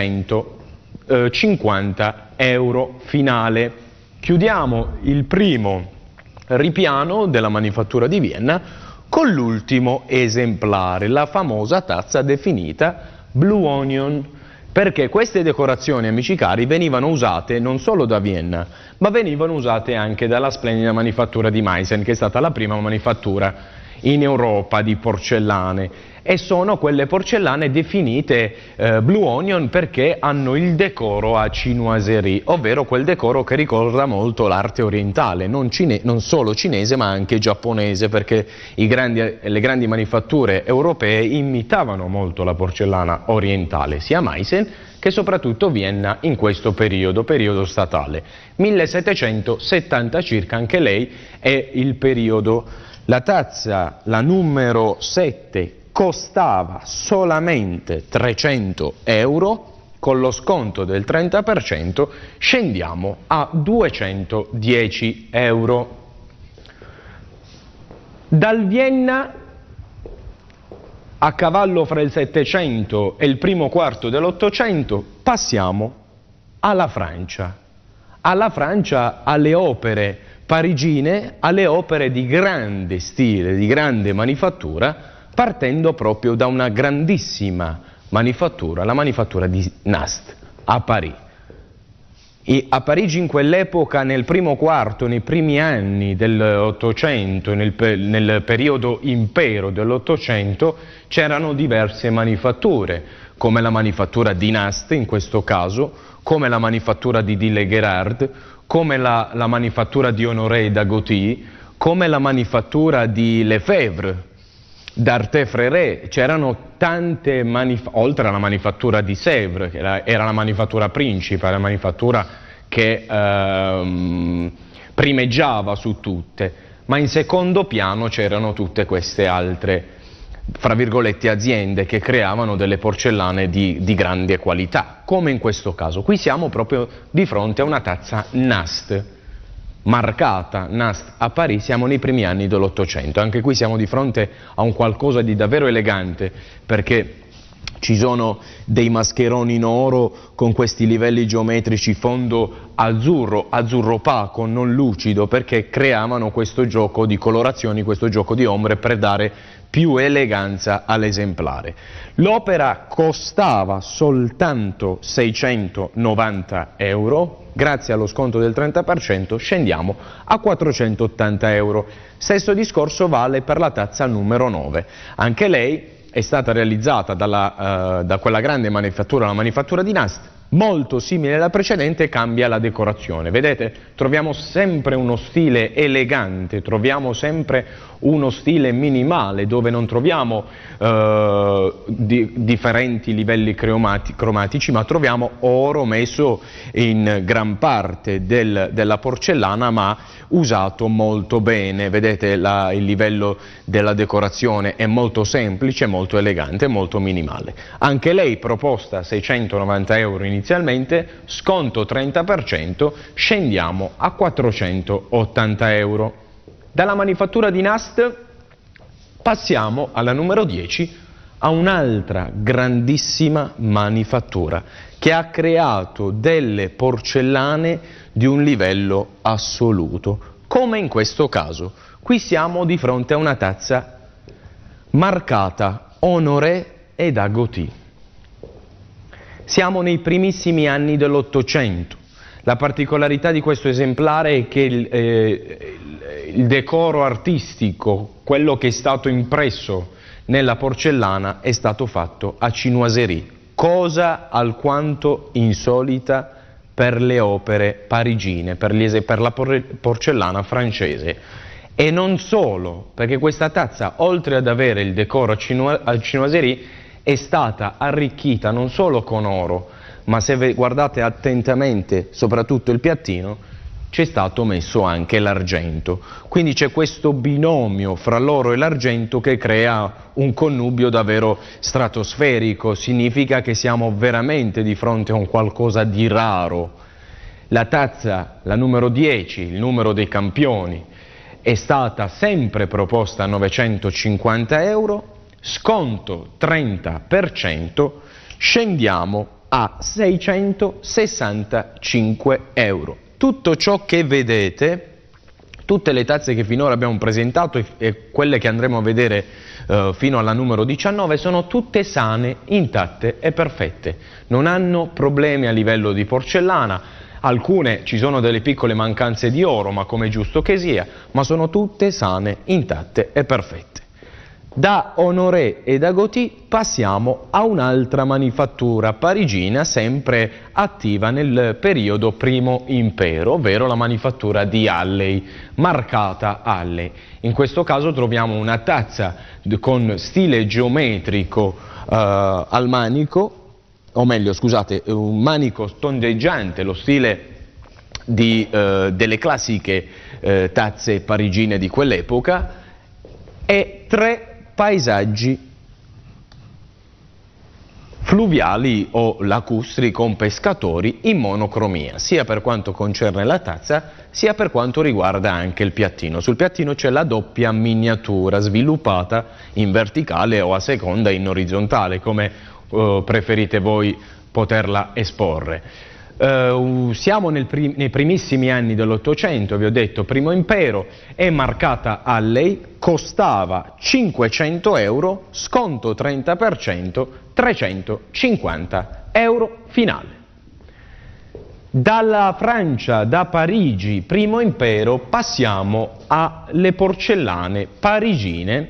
trecentocinquanta euro finale. Chiudiamo il primo ripiano della manifattura di Vienna con l'ultimo esemplare, la famosa tazza definita Blue Onion, perché queste decorazioni, amici cari, venivano usate non solo da Vienna, ma venivano usate anche dalla splendida manifattura di Meissen, che è stata la prima manifattura in Europa di porcellane, e sono quelle porcellane definite eh, Blue Onion perché hanno il decoro a chinoiserie, ovvero quel decoro che ricorda molto l'arte orientale, non, cine non solo cinese ma anche giapponese, perché i grandi, le grandi manifatture europee imitavano molto la porcellana orientale, sia Meissen che soprattutto Vienna in questo periodo, periodo statale. millesettecentosettanta circa, anche lei è il periodo. La tazza, la numero sette, costava solamente trecento euro, con lo sconto del trenta per cento scendiamo a duecentodieci euro. Dal Vienna, a cavallo fra il Settecento e il primo quarto dell'Ottocento, passiamo alla Francia. Alla Francia, alle opere parigine, alle opere di grande stile, di grande manifattura, partendo proprio da una grandissima manifattura, la manifattura di Nast, a Parigi. E a Parigi in quell'epoca, nel primo quarto, nei primi anni dell'Ottocento, nel, nel periodo impero dell'Ottocento, c'erano diverse manifatture, come la manifattura di Nast in questo caso, come la manifattura di Dillegerard, come la, la manifattura di Honoré Dagoty, come la manifattura di Lefebvre, d'Arte Fréré. C'erano tante manifatture, oltre alla manifattura di Sèvres, che era, era la manifattura principe, la manifattura che ehm, primeggiava su tutte, ma in secondo piano c'erano tutte queste altre, fra virgolette, aziende che creavano delle porcellane di, di grande qualità, come in questo caso. Qui siamo proprio di fronte a una tazza Nast, marcata Nast a Parigi, siamo nei primi anni dell'Ottocento. Anche qui siamo di fronte a un qualcosa di davvero elegante, perché ci sono dei mascheroni in oro con questi livelli geometrici, fondo azzurro, azzurro opaco, non lucido, perché creavano questo gioco di colorazioni, questo gioco di ombre per dare più eleganza all'esemplare. L'opera costava soltanto seicentonovanta euro, grazie allo sconto del trenta per cento scendiamo a quattrocentottanta euro. Stesso discorso vale per la tazza numero nove, anche lei è stata realizzata dalla, uh, da quella grande manifattura, la manifattura di Nast, molto simile alla precedente, cambia la decorazione. Vedete, troviamo sempre uno stile elegante, troviamo sempre uno stile minimale, dove non troviamo uh, di, differenti livelli cromati, cromatici, ma troviamo oro messo in gran parte del, della porcellana, ma usato molto bene. Vedete, la, il livello della decorazione è molto semplice, molto elegante, molto minimale. Anche lei proposta seicentonovanta euro inizialmente, sconto trenta per cento, scendiamo a quattrocentottanta euro. Dalla manifattura di Nast passiamo alla numero dieci, a un'altra grandissima manifattura che ha creato delle porcellane di un livello assoluto, come in questo caso. Qui siamo di fronte a una tazza marcata Honoré e Dagoty. Siamo nei primissimi anni dell'Ottocento. La particolarità di questo esemplare è che il, eh, il decoro artistico, quello che è stato impresso nella porcellana, è stato fatto a chinoiserie, cosa alquanto insolita per le opere parigine, per, gli, per la porcellana francese. E non solo, perché questa tazza, oltre ad avere il decoro a chinoiserie, è stata arricchita non solo con oro, ma se guardate attentamente soprattutto il piattino, c'è stato messo anche l'argento. Quindi c'è questo binomio fra l'oro e l'argento che crea un connubio davvero stratosferico. Significa che siamo veramente di fronte a un qualcosa di raro. La tazza, la numero dieci, il numero dei campioni, è stata sempre proposta a novecentocinquanta euro, sconto trenta per cento, scendiamo a seicentosessantacinque euro. Tutto ciò che vedete, tutte le tazze che finora abbiamo presentato e, e quelle che andremo a vedere uh, fino alla numero diciannove, sono tutte sane, intatte e perfette. Non hanno problemi a livello di porcellana. Alcune ci sono delle piccole mancanze di oro, ma come è giusto che sia, ma sono tutte sane, intatte e perfette. Da Honoré e da Gautier passiamo a un'altra manifattura parigina sempre attiva nel periodo Primo Impero, ovvero la manifattura di Halley, marcata Halley. In questo caso troviamo una tazza con stile geometrico eh, al manico, o meglio scusate, un manico tondeggiante, lo stile di, eh, delle classiche eh, tazze parigine di quell'epoca, e tre paesaggi fluviali o lacustri con pescatori in monocromia, sia per quanto concerne la tazza, sia per quanto riguarda anche il piattino. Sul piattino c'è la doppia miniatura sviluppata in verticale o a seconda in orizzontale, come eh, preferite voi poterla esporre. Uh, siamo nel prim nei primissimi anni dell'Ottocento, vi ho detto Primo Impero, è marcata Halley, costava cinquecento euro, sconto trenta per cento, trecentocinquanta euro finale. Dalla Francia, da Parigi, Primo Impero, passiamo alle porcellane parigine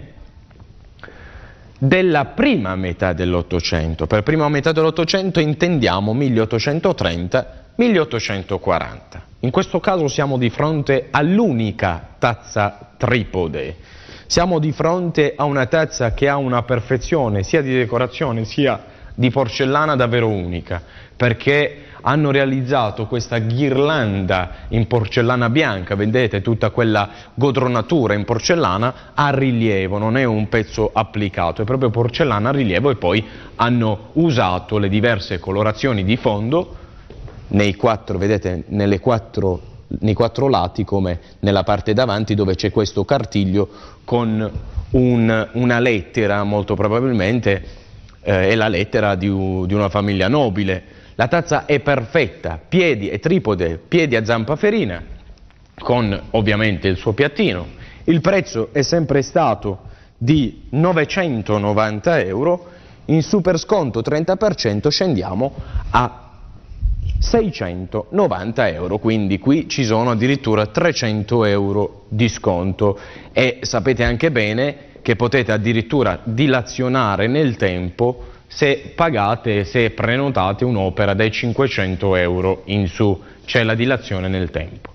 della prima metà dell'Ottocento. Per prima metà dell'Ottocento intendiamo milleottocentotrenta milleottocentoquaranta. In questo caso siamo di fronte all'unica tazza tripode. Siamo di fronte a una tazza che ha una perfezione sia di decorazione sia di porcellana davvero unica, perché hanno realizzato questa ghirlanda in porcellana bianca, vedete tutta quella godronatura in porcellana a rilievo, non è un pezzo applicato, è proprio porcellana a rilievo, e poi hanno usato le diverse colorazioni di fondo nei quattro, vedete, nelle quattro, nei quattro lati, come nella parte davanti dove c'è questo cartiglio con un, una lettera, molto probabilmente eh, è la lettera di, di una famiglia nobile. La tazza è perfetta, piedi e tripode, piedi a zampa ferina, con ovviamente il suo piattino. Il prezzo è sempre stato di novecentonovanta euro, in super sconto trenta per cento scendiamo a seicentonovanta euro, quindi qui ci sono addirittura trecento euro di sconto, e sapete anche bene che potete addirittura dilazionare nel tempo se pagate, se prenotate un'opera dai cinquecento euro in su, c'è la dilazione nel tempo.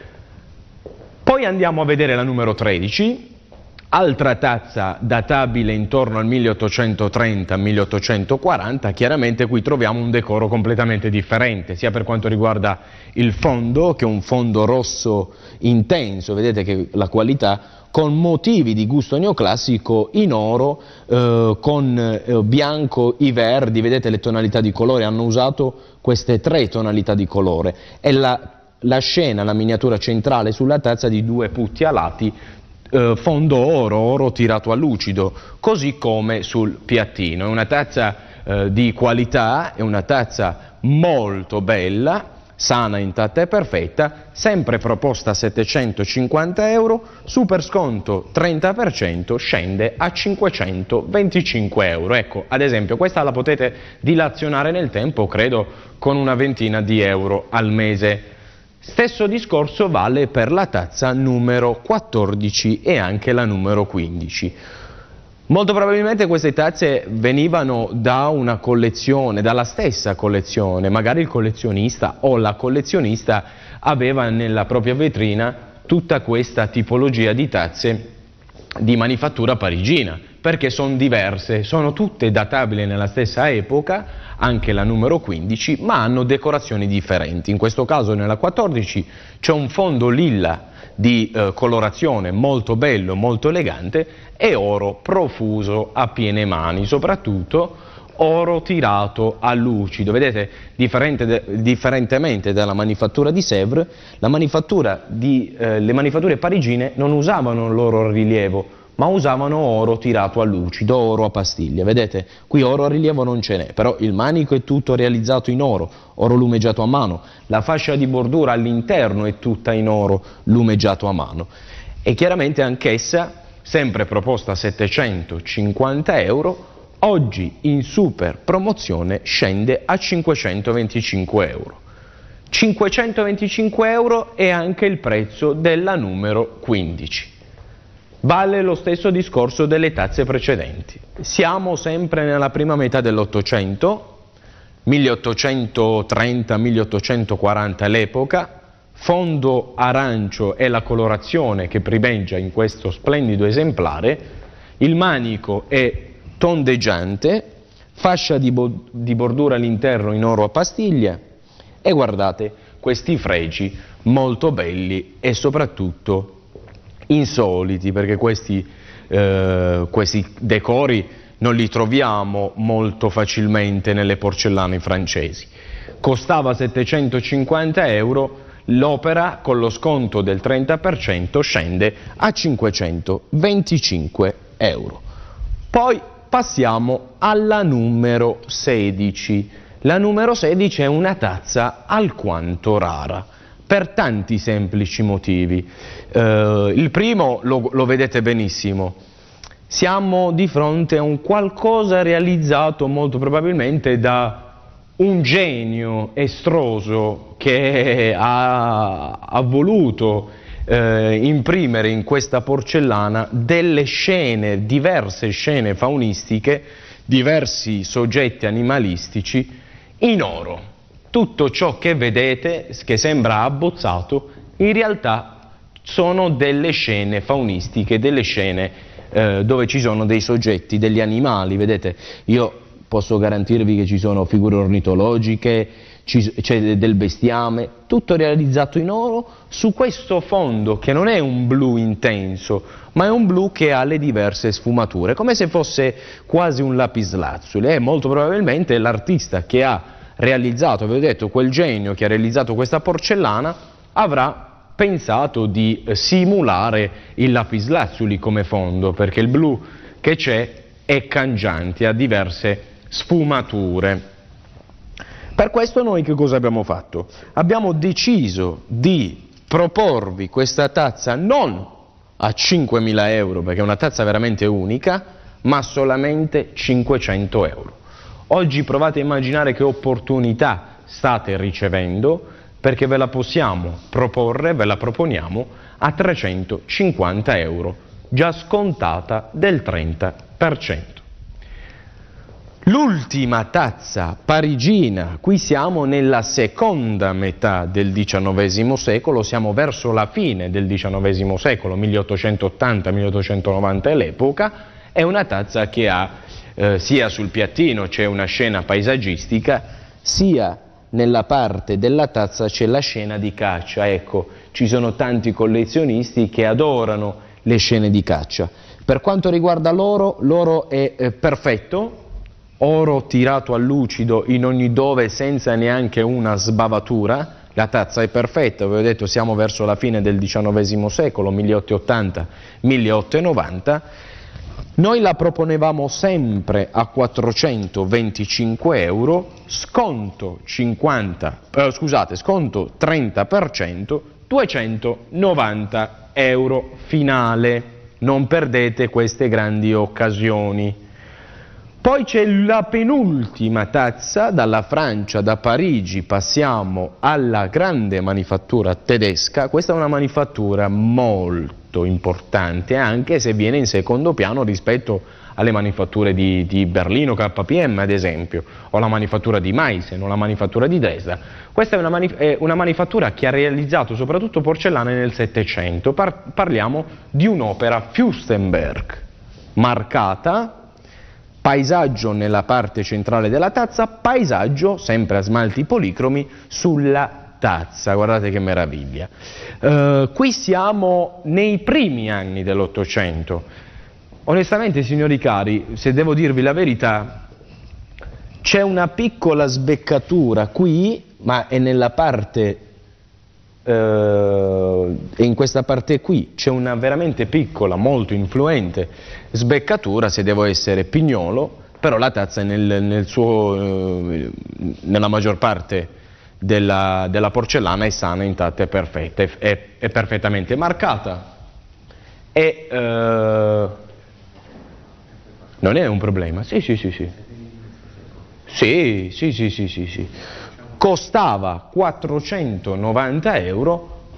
Poi andiamo a vedere la numero tredici, altra tazza databile intorno al milleottocentotrenta milleottocentoquaranta, chiaramente qui troviamo un decoro completamente differente, sia per quanto riguarda il fondo, che è un fondo rosso intenso, vedete che la qualità, con motivi di gusto neoclassico in oro, eh, con eh, bianco, i verdi, vedete le tonalità di colore, hanno usato queste tre tonalità di colore, e la, la scena, la miniatura centrale sulla tazza di due putti alati, eh, fondo oro, oro tirato a lucido, così come sul piattino. È una tazza eh, di qualità, è una tazza molto bella, sana, intatta e perfetta, sempre proposta a settecentocinquanta euro, super sconto trenta per cento, scende a cinquecentoventicinque euro. Ecco, ad esempio, questa la potete dilazionare nel tempo, credo, con una ventina di euro al mese. Stesso discorso vale per la tazza numero quattordici e anche la numero quindici. Molto probabilmente queste tazze venivano da una collezione, dalla stessa collezione, magari il collezionista o la collezionista aveva nella propria vetrina tutta questa tipologia di tazze di manifattura parigina, perché sono diverse, sono tutte databili nella stessa epoca, anche la numero quindici, ma hanno decorazioni differenti. In questo caso nella quattordici c'è un fondo lilla di eh, colorazione molto bello, molto elegante, e oro profuso a piene mani, soprattutto oro tirato a lucido. Vedete, differente de, differentemente dalla manifattura di Sèvres, la manifattura di, eh, le manifatture parigine non usavano l'oro a rilievo, ma usavano oro tirato a lucido, oro a pastiglia. Vedete, qui oro a rilievo non ce n'è, però il manico è tutto realizzato in oro, oro lumeggiato a mano, la fascia di bordura all'interno è tutta in oro lumeggiato a mano, e chiaramente anch'essa sempre proposta a settecentocinquanta euro, oggi in super promozione scende a cinquecentoventicinque euro. cinquecentoventicinque euro è anche il prezzo della numero quindici. Vale lo stesso discorso delle tazze precedenti. Siamo sempre nella prima metà dell'Ottocento, milleottocentotrenta milleottocentoquaranta l'epoca, fondo arancio è la colorazione che primeggia in questo splendido esemplare, il manico è tondeggiante, fascia di, bo di bordura all'interno in oro a pastiglia e guardate questi fregi molto belli e soprattutto insoliti, perché questi, eh, questi decori non li troviamo molto facilmente nelle porcellane francesi. Costava settecentocinquanta euro, l'opera con lo sconto del trenta per cento scende a cinquecentoventicinque euro. Poi passiamo alla numero sedici. La numero sedici è una tazza alquanto rara, per tanti semplici motivi. Eh, il primo lo, lo vedete benissimo, siamo di fronte a un qualcosa realizzato molto probabilmente da un genio estroso che ha, ha voluto eh, imprimere in questa porcellana delle scene, diverse scene faunistiche, diversi soggetti animalistici in oro. Tutto ciò che vedete, che sembra abbozzato, in realtà sono delle scene faunistiche, delle scene eh, dove ci sono dei soggetti, degli animali. Vedete, io posso garantirvi che ci sono figure ornitologiche, c'è del bestiame, tutto realizzato in oro su questo fondo che non è un blu intenso, ma è un blu che ha le diverse sfumature, come se fosse quasi un lapislazzuli. E molto probabilmente l'artista che ha realizzato, vi ho detto, quel genio che ha realizzato questa porcellana avrà pensato di simulare il lapislazzuli come fondo, perché il blu che c'è è cangiante, ha diverse sfumature. Per questo noi che cosa abbiamo fatto? Abbiamo deciso di proporvi questa tazza non a cinquemila euro, perché è una tazza veramente unica, ma solamente cinquecento euro. Oggi provate a immaginare che opportunità state ricevendo, perché ve la possiamo proporre, ve la proponiamo a trecentocinquanta euro, già scontata del trenta per cento. L'ultima tazza parigina, qui siamo nella seconda metà del diciannovesimo secolo, siamo verso la fine del diciannovesimo secolo, milleottocentottanta milleottocentonovanta è l'epoca, è una tazza che ha Eh, sia sul piattino c'è una scena paesaggistica, sia nella parte della tazza c'è la scena di caccia. Ecco, ci sono tanti collezionisti che adorano le scene di caccia. Per quanto riguarda l'oro, l'oro è eh, perfetto, oro tirato a lucido in ogni dove senza neanche una sbavatura. La tazza è perfetta, vi ho detto siamo verso la fine del diciannovesimo secolo, milleottocentottanta milleottocentonovanta. Noi la proponevamo sempre a quattrocentoventicinque euro, sconto cinquanta, eh, scusate, sconto trenta per cento, duecentonovanta euro finale. Non perdete queste grandi occasioni. Poi c'è la penultima tazza, dalla Francia, da Parigi passiamo alla grande manifattura tedesca. Questa è una manifattura molto importante, anche se viene in secondo piano rispetto alle manifatture di, di Berlino, K P M ad esempio, o la manifattura di Meissen, o la manifattura di Dresda. Questa è una, manif è una manifattura che ha realizzato soprattutto porcellane nel Settecento. Par parliamo di un'opera Fürstenberg, marcata, paesaggio nella parte centrale della tazza, paesaggio sempre a smalti policromi sulla tazza, guardate che meraviglia. Uh, qui siamo nei primi anni dell'Ottocento. Onestamente, signori cari, se devo dirvi la verità, c'è una piccola sbeccatura qui, ma è nella parte, uh, in questa parte qui, c'è una veramente piccola, molto influente sbeccatura, se devo essere pignolo, però la tazza nel, nel suo, uh, nella maggior parte Della, della porcellana è sana, intatta e perfetta, è, è, è perfettamente marcata e eh, non è un problema. Sì, sì, sì, sì. Sì, sì, sì, sì, sì, sì. Costava quattrocentonovanta euro,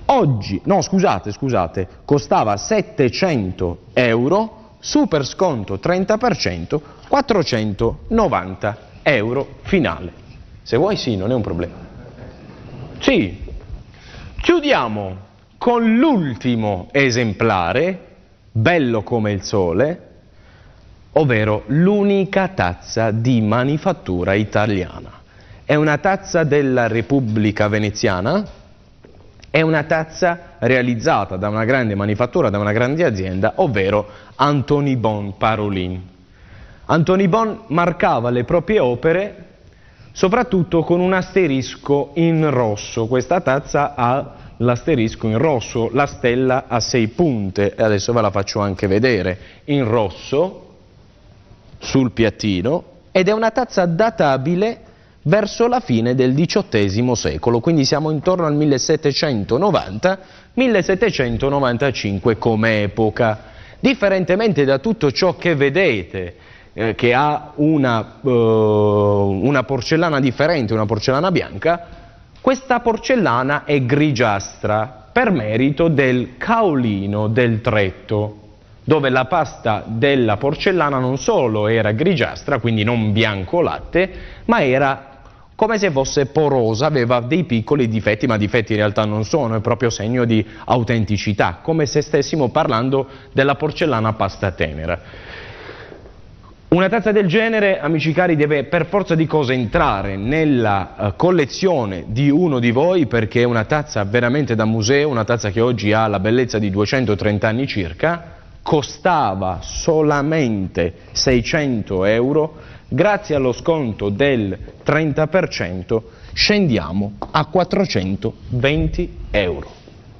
Oggi, no scusate, scusate, costava settecento euro, super sconto trenta per cento, quattrocentonovanta euro finale. Se vuoi sì, non è un problema. Sì, chiudiamo con l'ultimo esemplare, bello come il sole, ovvero l'unica tazza di manifattura italiana. È una tazza della Repubblica Veneziana, è una tazza realizzata da una grande manifattura, da una grande azienda, ovvero Anthony-Bon Parolin. Anthony-Bon marcava le proprie opere soprattutto con un asterisco in rosso. Questa tazza ha l'asterisco in rosso, la stella a sei punte, e adesso ve la faccio anche vedere, in rosso sul piattino, ed è una tazza databile verso la fine del diciottesimo secolo, quindi siamo intorno al millesettecentonovanta millesettecentonovantacinque come epoca. Differentemente da tutto ciò che vedete, eh, che ha una, uh, una porcellana differente, una porcellana bianca, questa porcellana è grigiastra per merito del caolino del tretto, dove la pasta della porcellana non solo era grigiastra, quindi non bianco latte, ma era come se fosse porosa, aveva dei piccoli difetti, ma difetti in realtà non sono, è proprio segno di autenticità, come se stessimo parlando della porcellana pasta tenera. Una tazza del genere, amici cari, deve per forza di cose entrare nella uh, collezione di uno di voi, perché è una tazza veramente da museo, una tazza che oggi ha la bellezza di duecentotrenta anni circa, costava solamente seicento euro, grazie allo sconto del trenta per cento scendiamo a quattrocentoventi euro.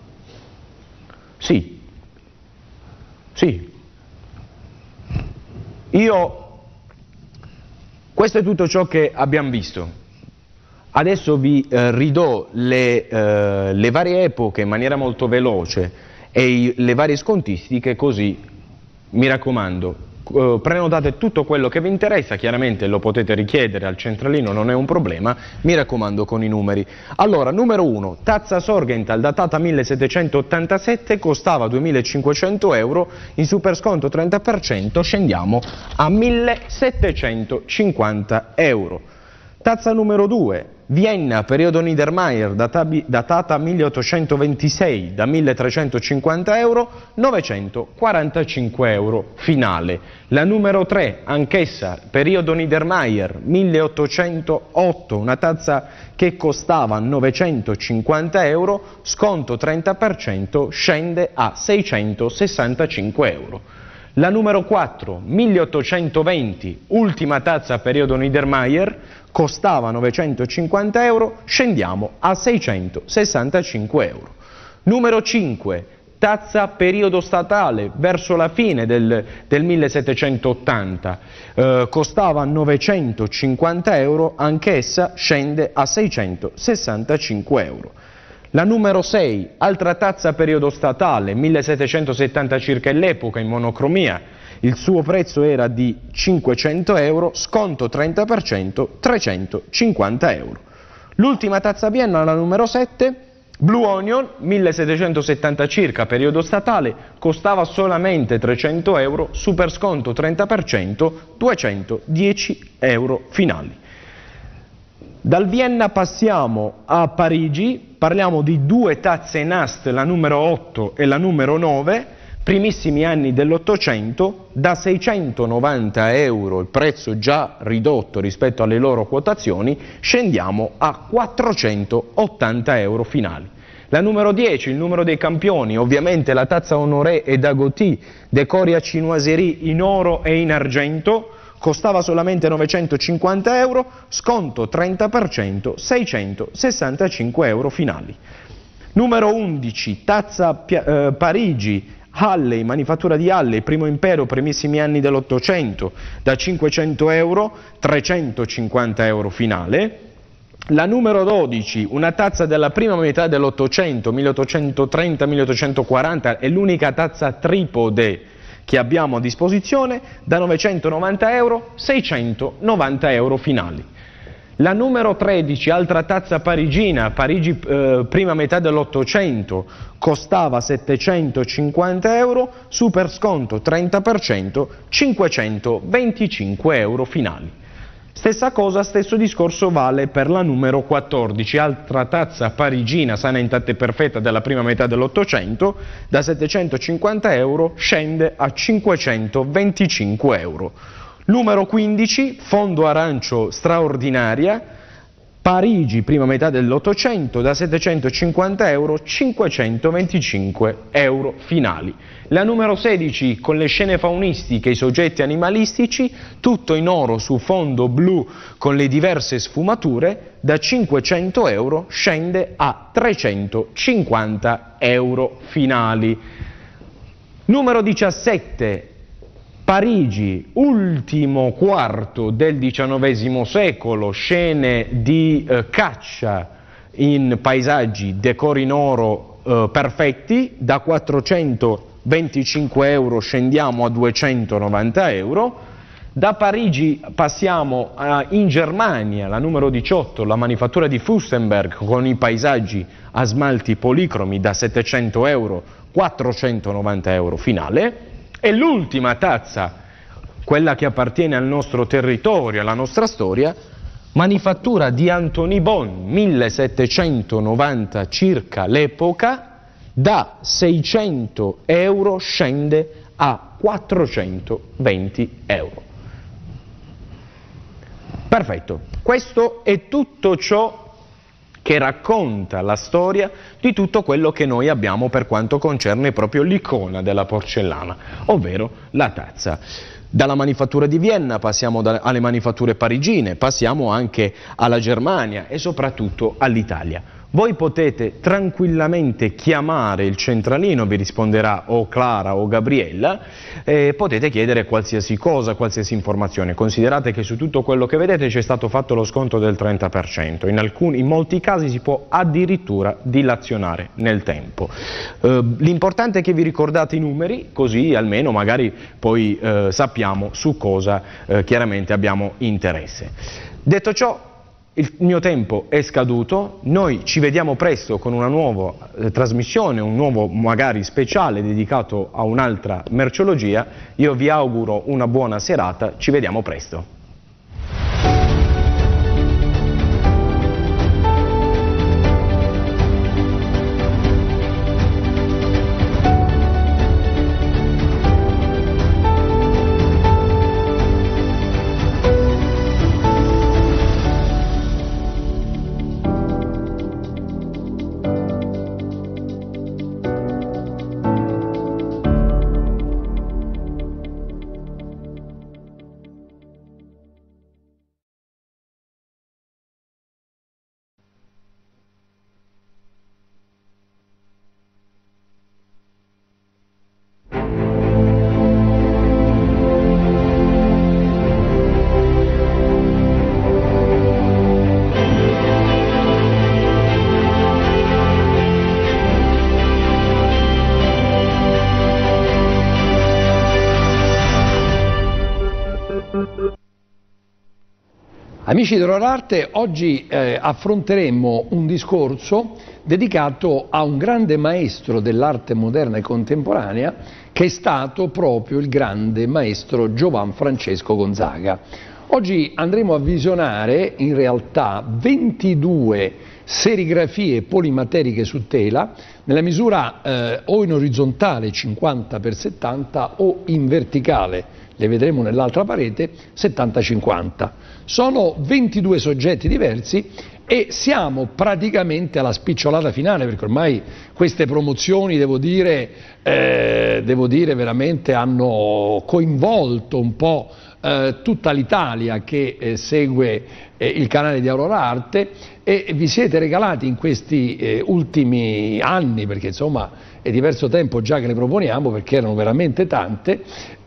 Sì, sì. Io, questo è tutto ciò che abbiamo visto. Adesso vi eh, ridò le, eh, le varie epoche in maniera molto veloce e i, le varie scontistiche, così mi raccomando, Uh, prenotate tutto quello che vi interessa, chiaramente lo potete richiedere al centralino, non è un problema, mi raccomando con i numeri. Allora, numero uno, tazza Sorgenthal datata millesettecentottantasette, costava duemilacinquecento euro, in super sconto trenta per cento scendiamo a millesettecentocinquanta euro. Tazza numero due, Vienna, periodo Niedermayer, datata milleottocentoventisei, da milletrecentocinquanta euro, novecentoquarantacinque euro finale. La numero tre, anch'essa, periodo Niedermayer, milleottocentootto, una tazza che costava novecentocinquanta euro, sconto trenta per cento, scende a seicentosessantacinque euro. La numero quattro, milleottocentoventi, ultima tazza periodo Niedermayer, costava novecentocinquanta euro, scendiamo a seicentosessantacinque euro. Numero cinque, tazza periodo statale, verso la fine del, del millesettecentottanta, eh, costava novecentocinquanta euro, anch'essa scende a seicentosessantacinque euro. La numero sei, altra tazza periodo statale, millesettecentosettanta circa l'epoca, in monocromia, il suo prezzo era di cinquecento euro, sconto trenta per cento, trecentocinquanta euro. L'ultima tazza Vienna, la numero sette, Blue Onion, millesettecentosettanta circa, periodo statale, costava solamente trecento euro, super sconto trenta per cento, duecentodieci euro finali. Dal Vienna passiamo a Parigi, parliamo di due tazze Nast, la numero otto e la numero nove, primissimi anni dell'Ottocento, da seicentonovanta euro, il prezzo già ridotto rispetto alle loro quotazioni, scendiamo a quattrocentottanta euro finali. La numero dieci, il numero dei campioni, ovviamente la tazza Honoré e Dagoty, decoria chinoiserie in oro e in argento, costava solamente novecentocinquanta euro, sconto trenta per cento, seicentosessantacinque euro finali. Numero undici, tazza eh, Parigi, Halley, manifattura di Halley, primo impero, primissimi anni dell'Ottocento, da cinquecento euro, trecentocinquanta euro finale. La numero dodici, una tazza della prima metà dell'Ottocento, milleottocentotrenta milleottocentoquaranta, è l'unica tazza tripode che abbiamo a disposizione, da novecentonovanta euro, seicentonovanta euro finali. La numero tredici, altra tazza parigina, Parigi eh, prima metà dell'Ottocento, costava settecentocinquanta euro, super sconto trenta per cento, cinquecentoventicinque euro finali. Stessa cosa, stesso discorso vale per la numero quattordici, altra tazza parigina sana intatta e perfetta della prima metà dell'Ottocento, da settecentocinquanta euro scende a cinquecentoventicinque euro. Numero quindici, fondo arancio straordinaria, Parigi, prima metà dell'Ottocento, da settecentocinquanta euro, cinquecentoventicinque euro finali. La numero sedici, con le scene faunistiche e i soggetti animalistici, tutto in oro su fondo blu con le diverse sfumature, da cinquecento euro scende a trecentocinquanta euro finali. Numero diciassette, Parigi, ultimo quarto del diciannovesimo secolo, scene di eh, caccia in paesaggi, decori in oro eh, perfetti, da quattrocentoventicinque euro scendiamo a duecentonovanta euro. Da Parigi passiamo a, in Germania, la numero diciotto, la manifattura di Fürstenberg con i paesaggi a smalti policromi, da settecento euro, quattrocentonovanta euro finale. E l'ultima tazza, quella che appartiene al nostro territorio, alla nostra storia, manifattura di Antony Bon, millesettecentonovanta circa l'epoca, da seicento euro scende a quattrocentoventi euro. Perfetto, questo è tutto ciò che racconta la storia di tutto quello che noi abbiamo per quanto concerne proprio l'icona della porcellana, ovvero la tazza. Dalla manifattura di Vienna passiamo da, alle manifatture parigine, passiamo anche alla Germania e soprattutto all'Italia. Voi potete tranquillamente chiamare il centralino, vi risponderà o Clara o Gabriella, e potete chiedere qualsiasi cosa, qualsiasi informazione. Considerate che su tutto quello che vedete c'è stato fatto lo sconto del trenta per cento, in, alcuni, in molti casi si può addirittura dilazionare nel tempo. Eh, l'importante è che vi ricordate i numeri, così almeno magari poi eh, sappiamo su cosa eh, chiaramente abbiamo interesse. Detto ciò, il mio tempo è scaduto, noi ci vediamo presto con una nuova eh, trasmissione, un nuovo magari speciale dedicato a un'altra merceologia. Io vi auguro una buona serata, ci vediamo presto. Amici dell'Orarte, oggi eh, affronteremo un discorso dedicato a un grande maestro dell'arte moderna e contemporanea che è stato proprio il grande maestro Giovan Francesco Gonzaga. Oggi andremo a visionare in realtà ventidue serigrafie polimateriche su tela nella misura eh, o in orizzontale cinquanta per settanta o in verticale, le vedremo nell'altra parete, settanta cinquanta. Sono ventidue soggetti diversi e siamo praticamente alla spicciolata finale, perché ormai queste promozioni, devo dire, eh, devo dire veramente hanno coinvolto un po' eh, tutta l'Italia che eh, segue eh, il canale di Aurora Arte, e vi siete regalati in questi eh, ultimi anni, perché insomma è diverso tempo già che le proponiamo, perché erano veramente tante,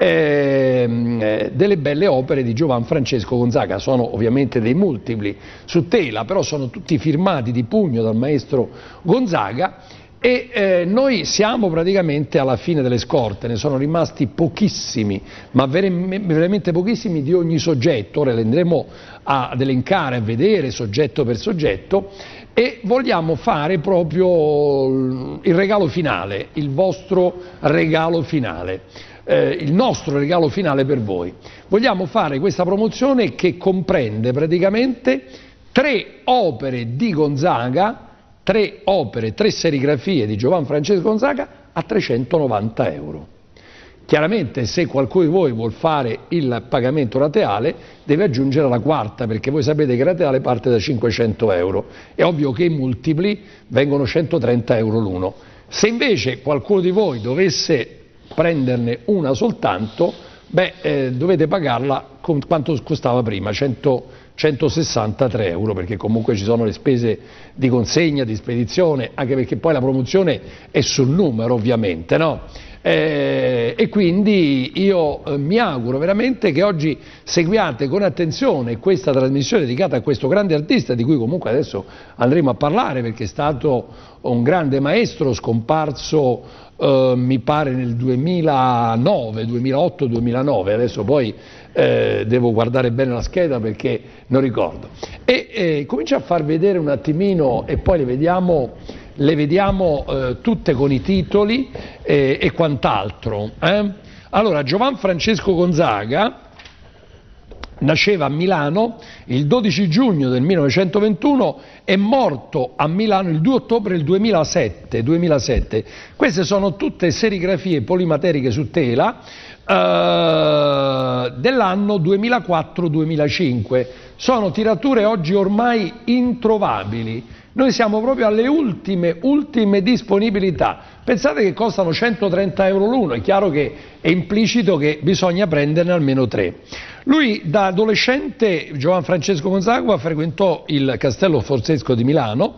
eh, delle belle opere di Giovan Francesco Gonzaga. Sono ovviamente dei multipli su tela, però sono tutti firmati di pugno dal maestro Gonzaga, E eh, noi siamo praticamente alla fine delle scorte, ne sono rimasti pochissimi, ma veramente pochissimi di ogni soggetto. Ora le andremo ad elencare, a vedere soggetto per soggetto, e vogliamo fare proprio il regalo finale, il vostro regalo finale, eh, il nostro regalo finale per voi. Vogliamo fare questa promozione che comprende praticamente tre opere di Gonzaga, tre opere, tre serigrafie di Giovan Francesco Gonzaga a trecentonovanta euro. Chiaramente se qualcuno di voi vuol fare il pagamento rateale deve aggiungere la quarta, perché voi sapete che il rateale parte da cinquecento euro. È ovvio che i multipli vengono centotrenta euro l'uno. Se invece qualcuno di voi dovesse prenderne una soltanto, beh, eh, dovete pagarla con quanto costava prima, centosessantatré euro, perché comunque ci sono le spese di consegna, di spedizione, anche perché poi la promozione è sul numero ovviamente, no? Eh, e quindi io eh, mi auguro veramente che oggi seguiate con attenzione questa trasmissione dedicata a questo grande artista, di cui comunque adesso andremo a parlare, perché è stato un grande maestro scomparso eh, mi pare nel duemilanove, duemilaotto duemilanove, adesso poi eh, devo guardare bene la scheda perché non ricordo, e eh, comincio a far vedere un attimino e poi le vediamo le vediamo eh, tutte con i titoli eh, e quant'altro. Eh? Allora, Giovan Francesco Gonzaga nasceva a Milano il dodici giugno del millenovecentoventuno, è morto a Milano il due ottobre del duemilasette. duemilasette. Queste sono tutte serigrafie polimateriche su tela eh, dell'anno duemilaquattro duemilacinque. Sono tirature oggi ormai introvabili. Noi siamo proprio alle ultime, ultime disponibilità. Pensate che costano centotrenta euro l'uno, è chiaro che è implicito che bisogna prenderne almeno tre. Lui da adolescente, Giovan Francesco Gonzaga, frequentò il Castello Forzesco di Milano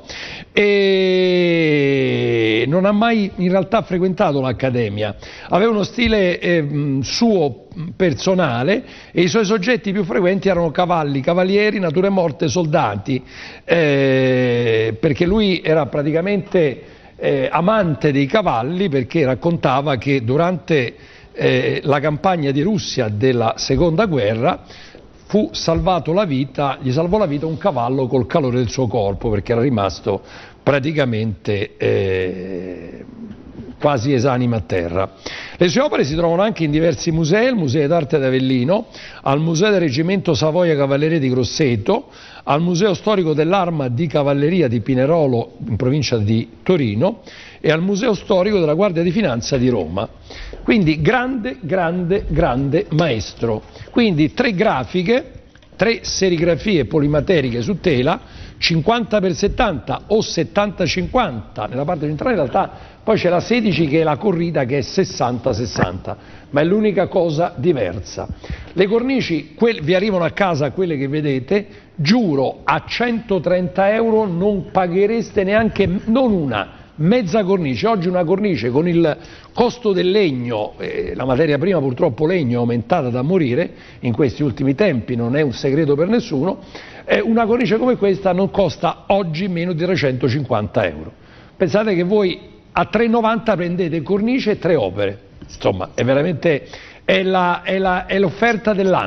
e non ha mai in realtà frequentato l'accademia. Aveva uno stile eh, suo personale e i suoi soggetti più frequenti erano cavalli, cavalieri, nature morte, soldati, eh, perché lui era praticamente eh, amante dei cavalli, perché raccontava che durante eh, la campagna di Russia della seconda guerra fu salvato la vita, gli salvò la vita un cavallo col calore del suo corpo, perché era rimasto praticamente eh, quasi esanime a terra. Le sue opere si trovano anche in diversi musei: al Museo d'Arte di Avellino, al Museo del Reggimento Savoia Cavalleria di Grosseto, al Museo Storico dell'Arma di Cavalleria di Pinerolo in provincia di Torino e al Museo Storico della Guardia di Finanza di Roma. Quindi grande, grande, grande maestro. Quindi tre grafiche, tre serigrafie polimateriche su tela, cinquanta per settanta o settanta cinquanta nella parte centrale. In realtà poi c'è la sedici che è la corrida, che è sessanta sessanta, ma è l'unica cosa diversa. Le cornici vi arrivano a casa, quelle che vedete, giuro a centotrenta euro non paghereste neanche, non una, mezza cornice. Oggi una cornice con il costo del legno, eh, la materia prima purtroppo legno è aumentata da morire in questi ultimi tempi, non è un segreto per nessuno, eh, una cornice come questa non costa oggi meno di trecentocinquanta euro. Pensate che voi a tre e novanta prendete cornice e tre opere, insomma è veramente è l'offerta dell'anno.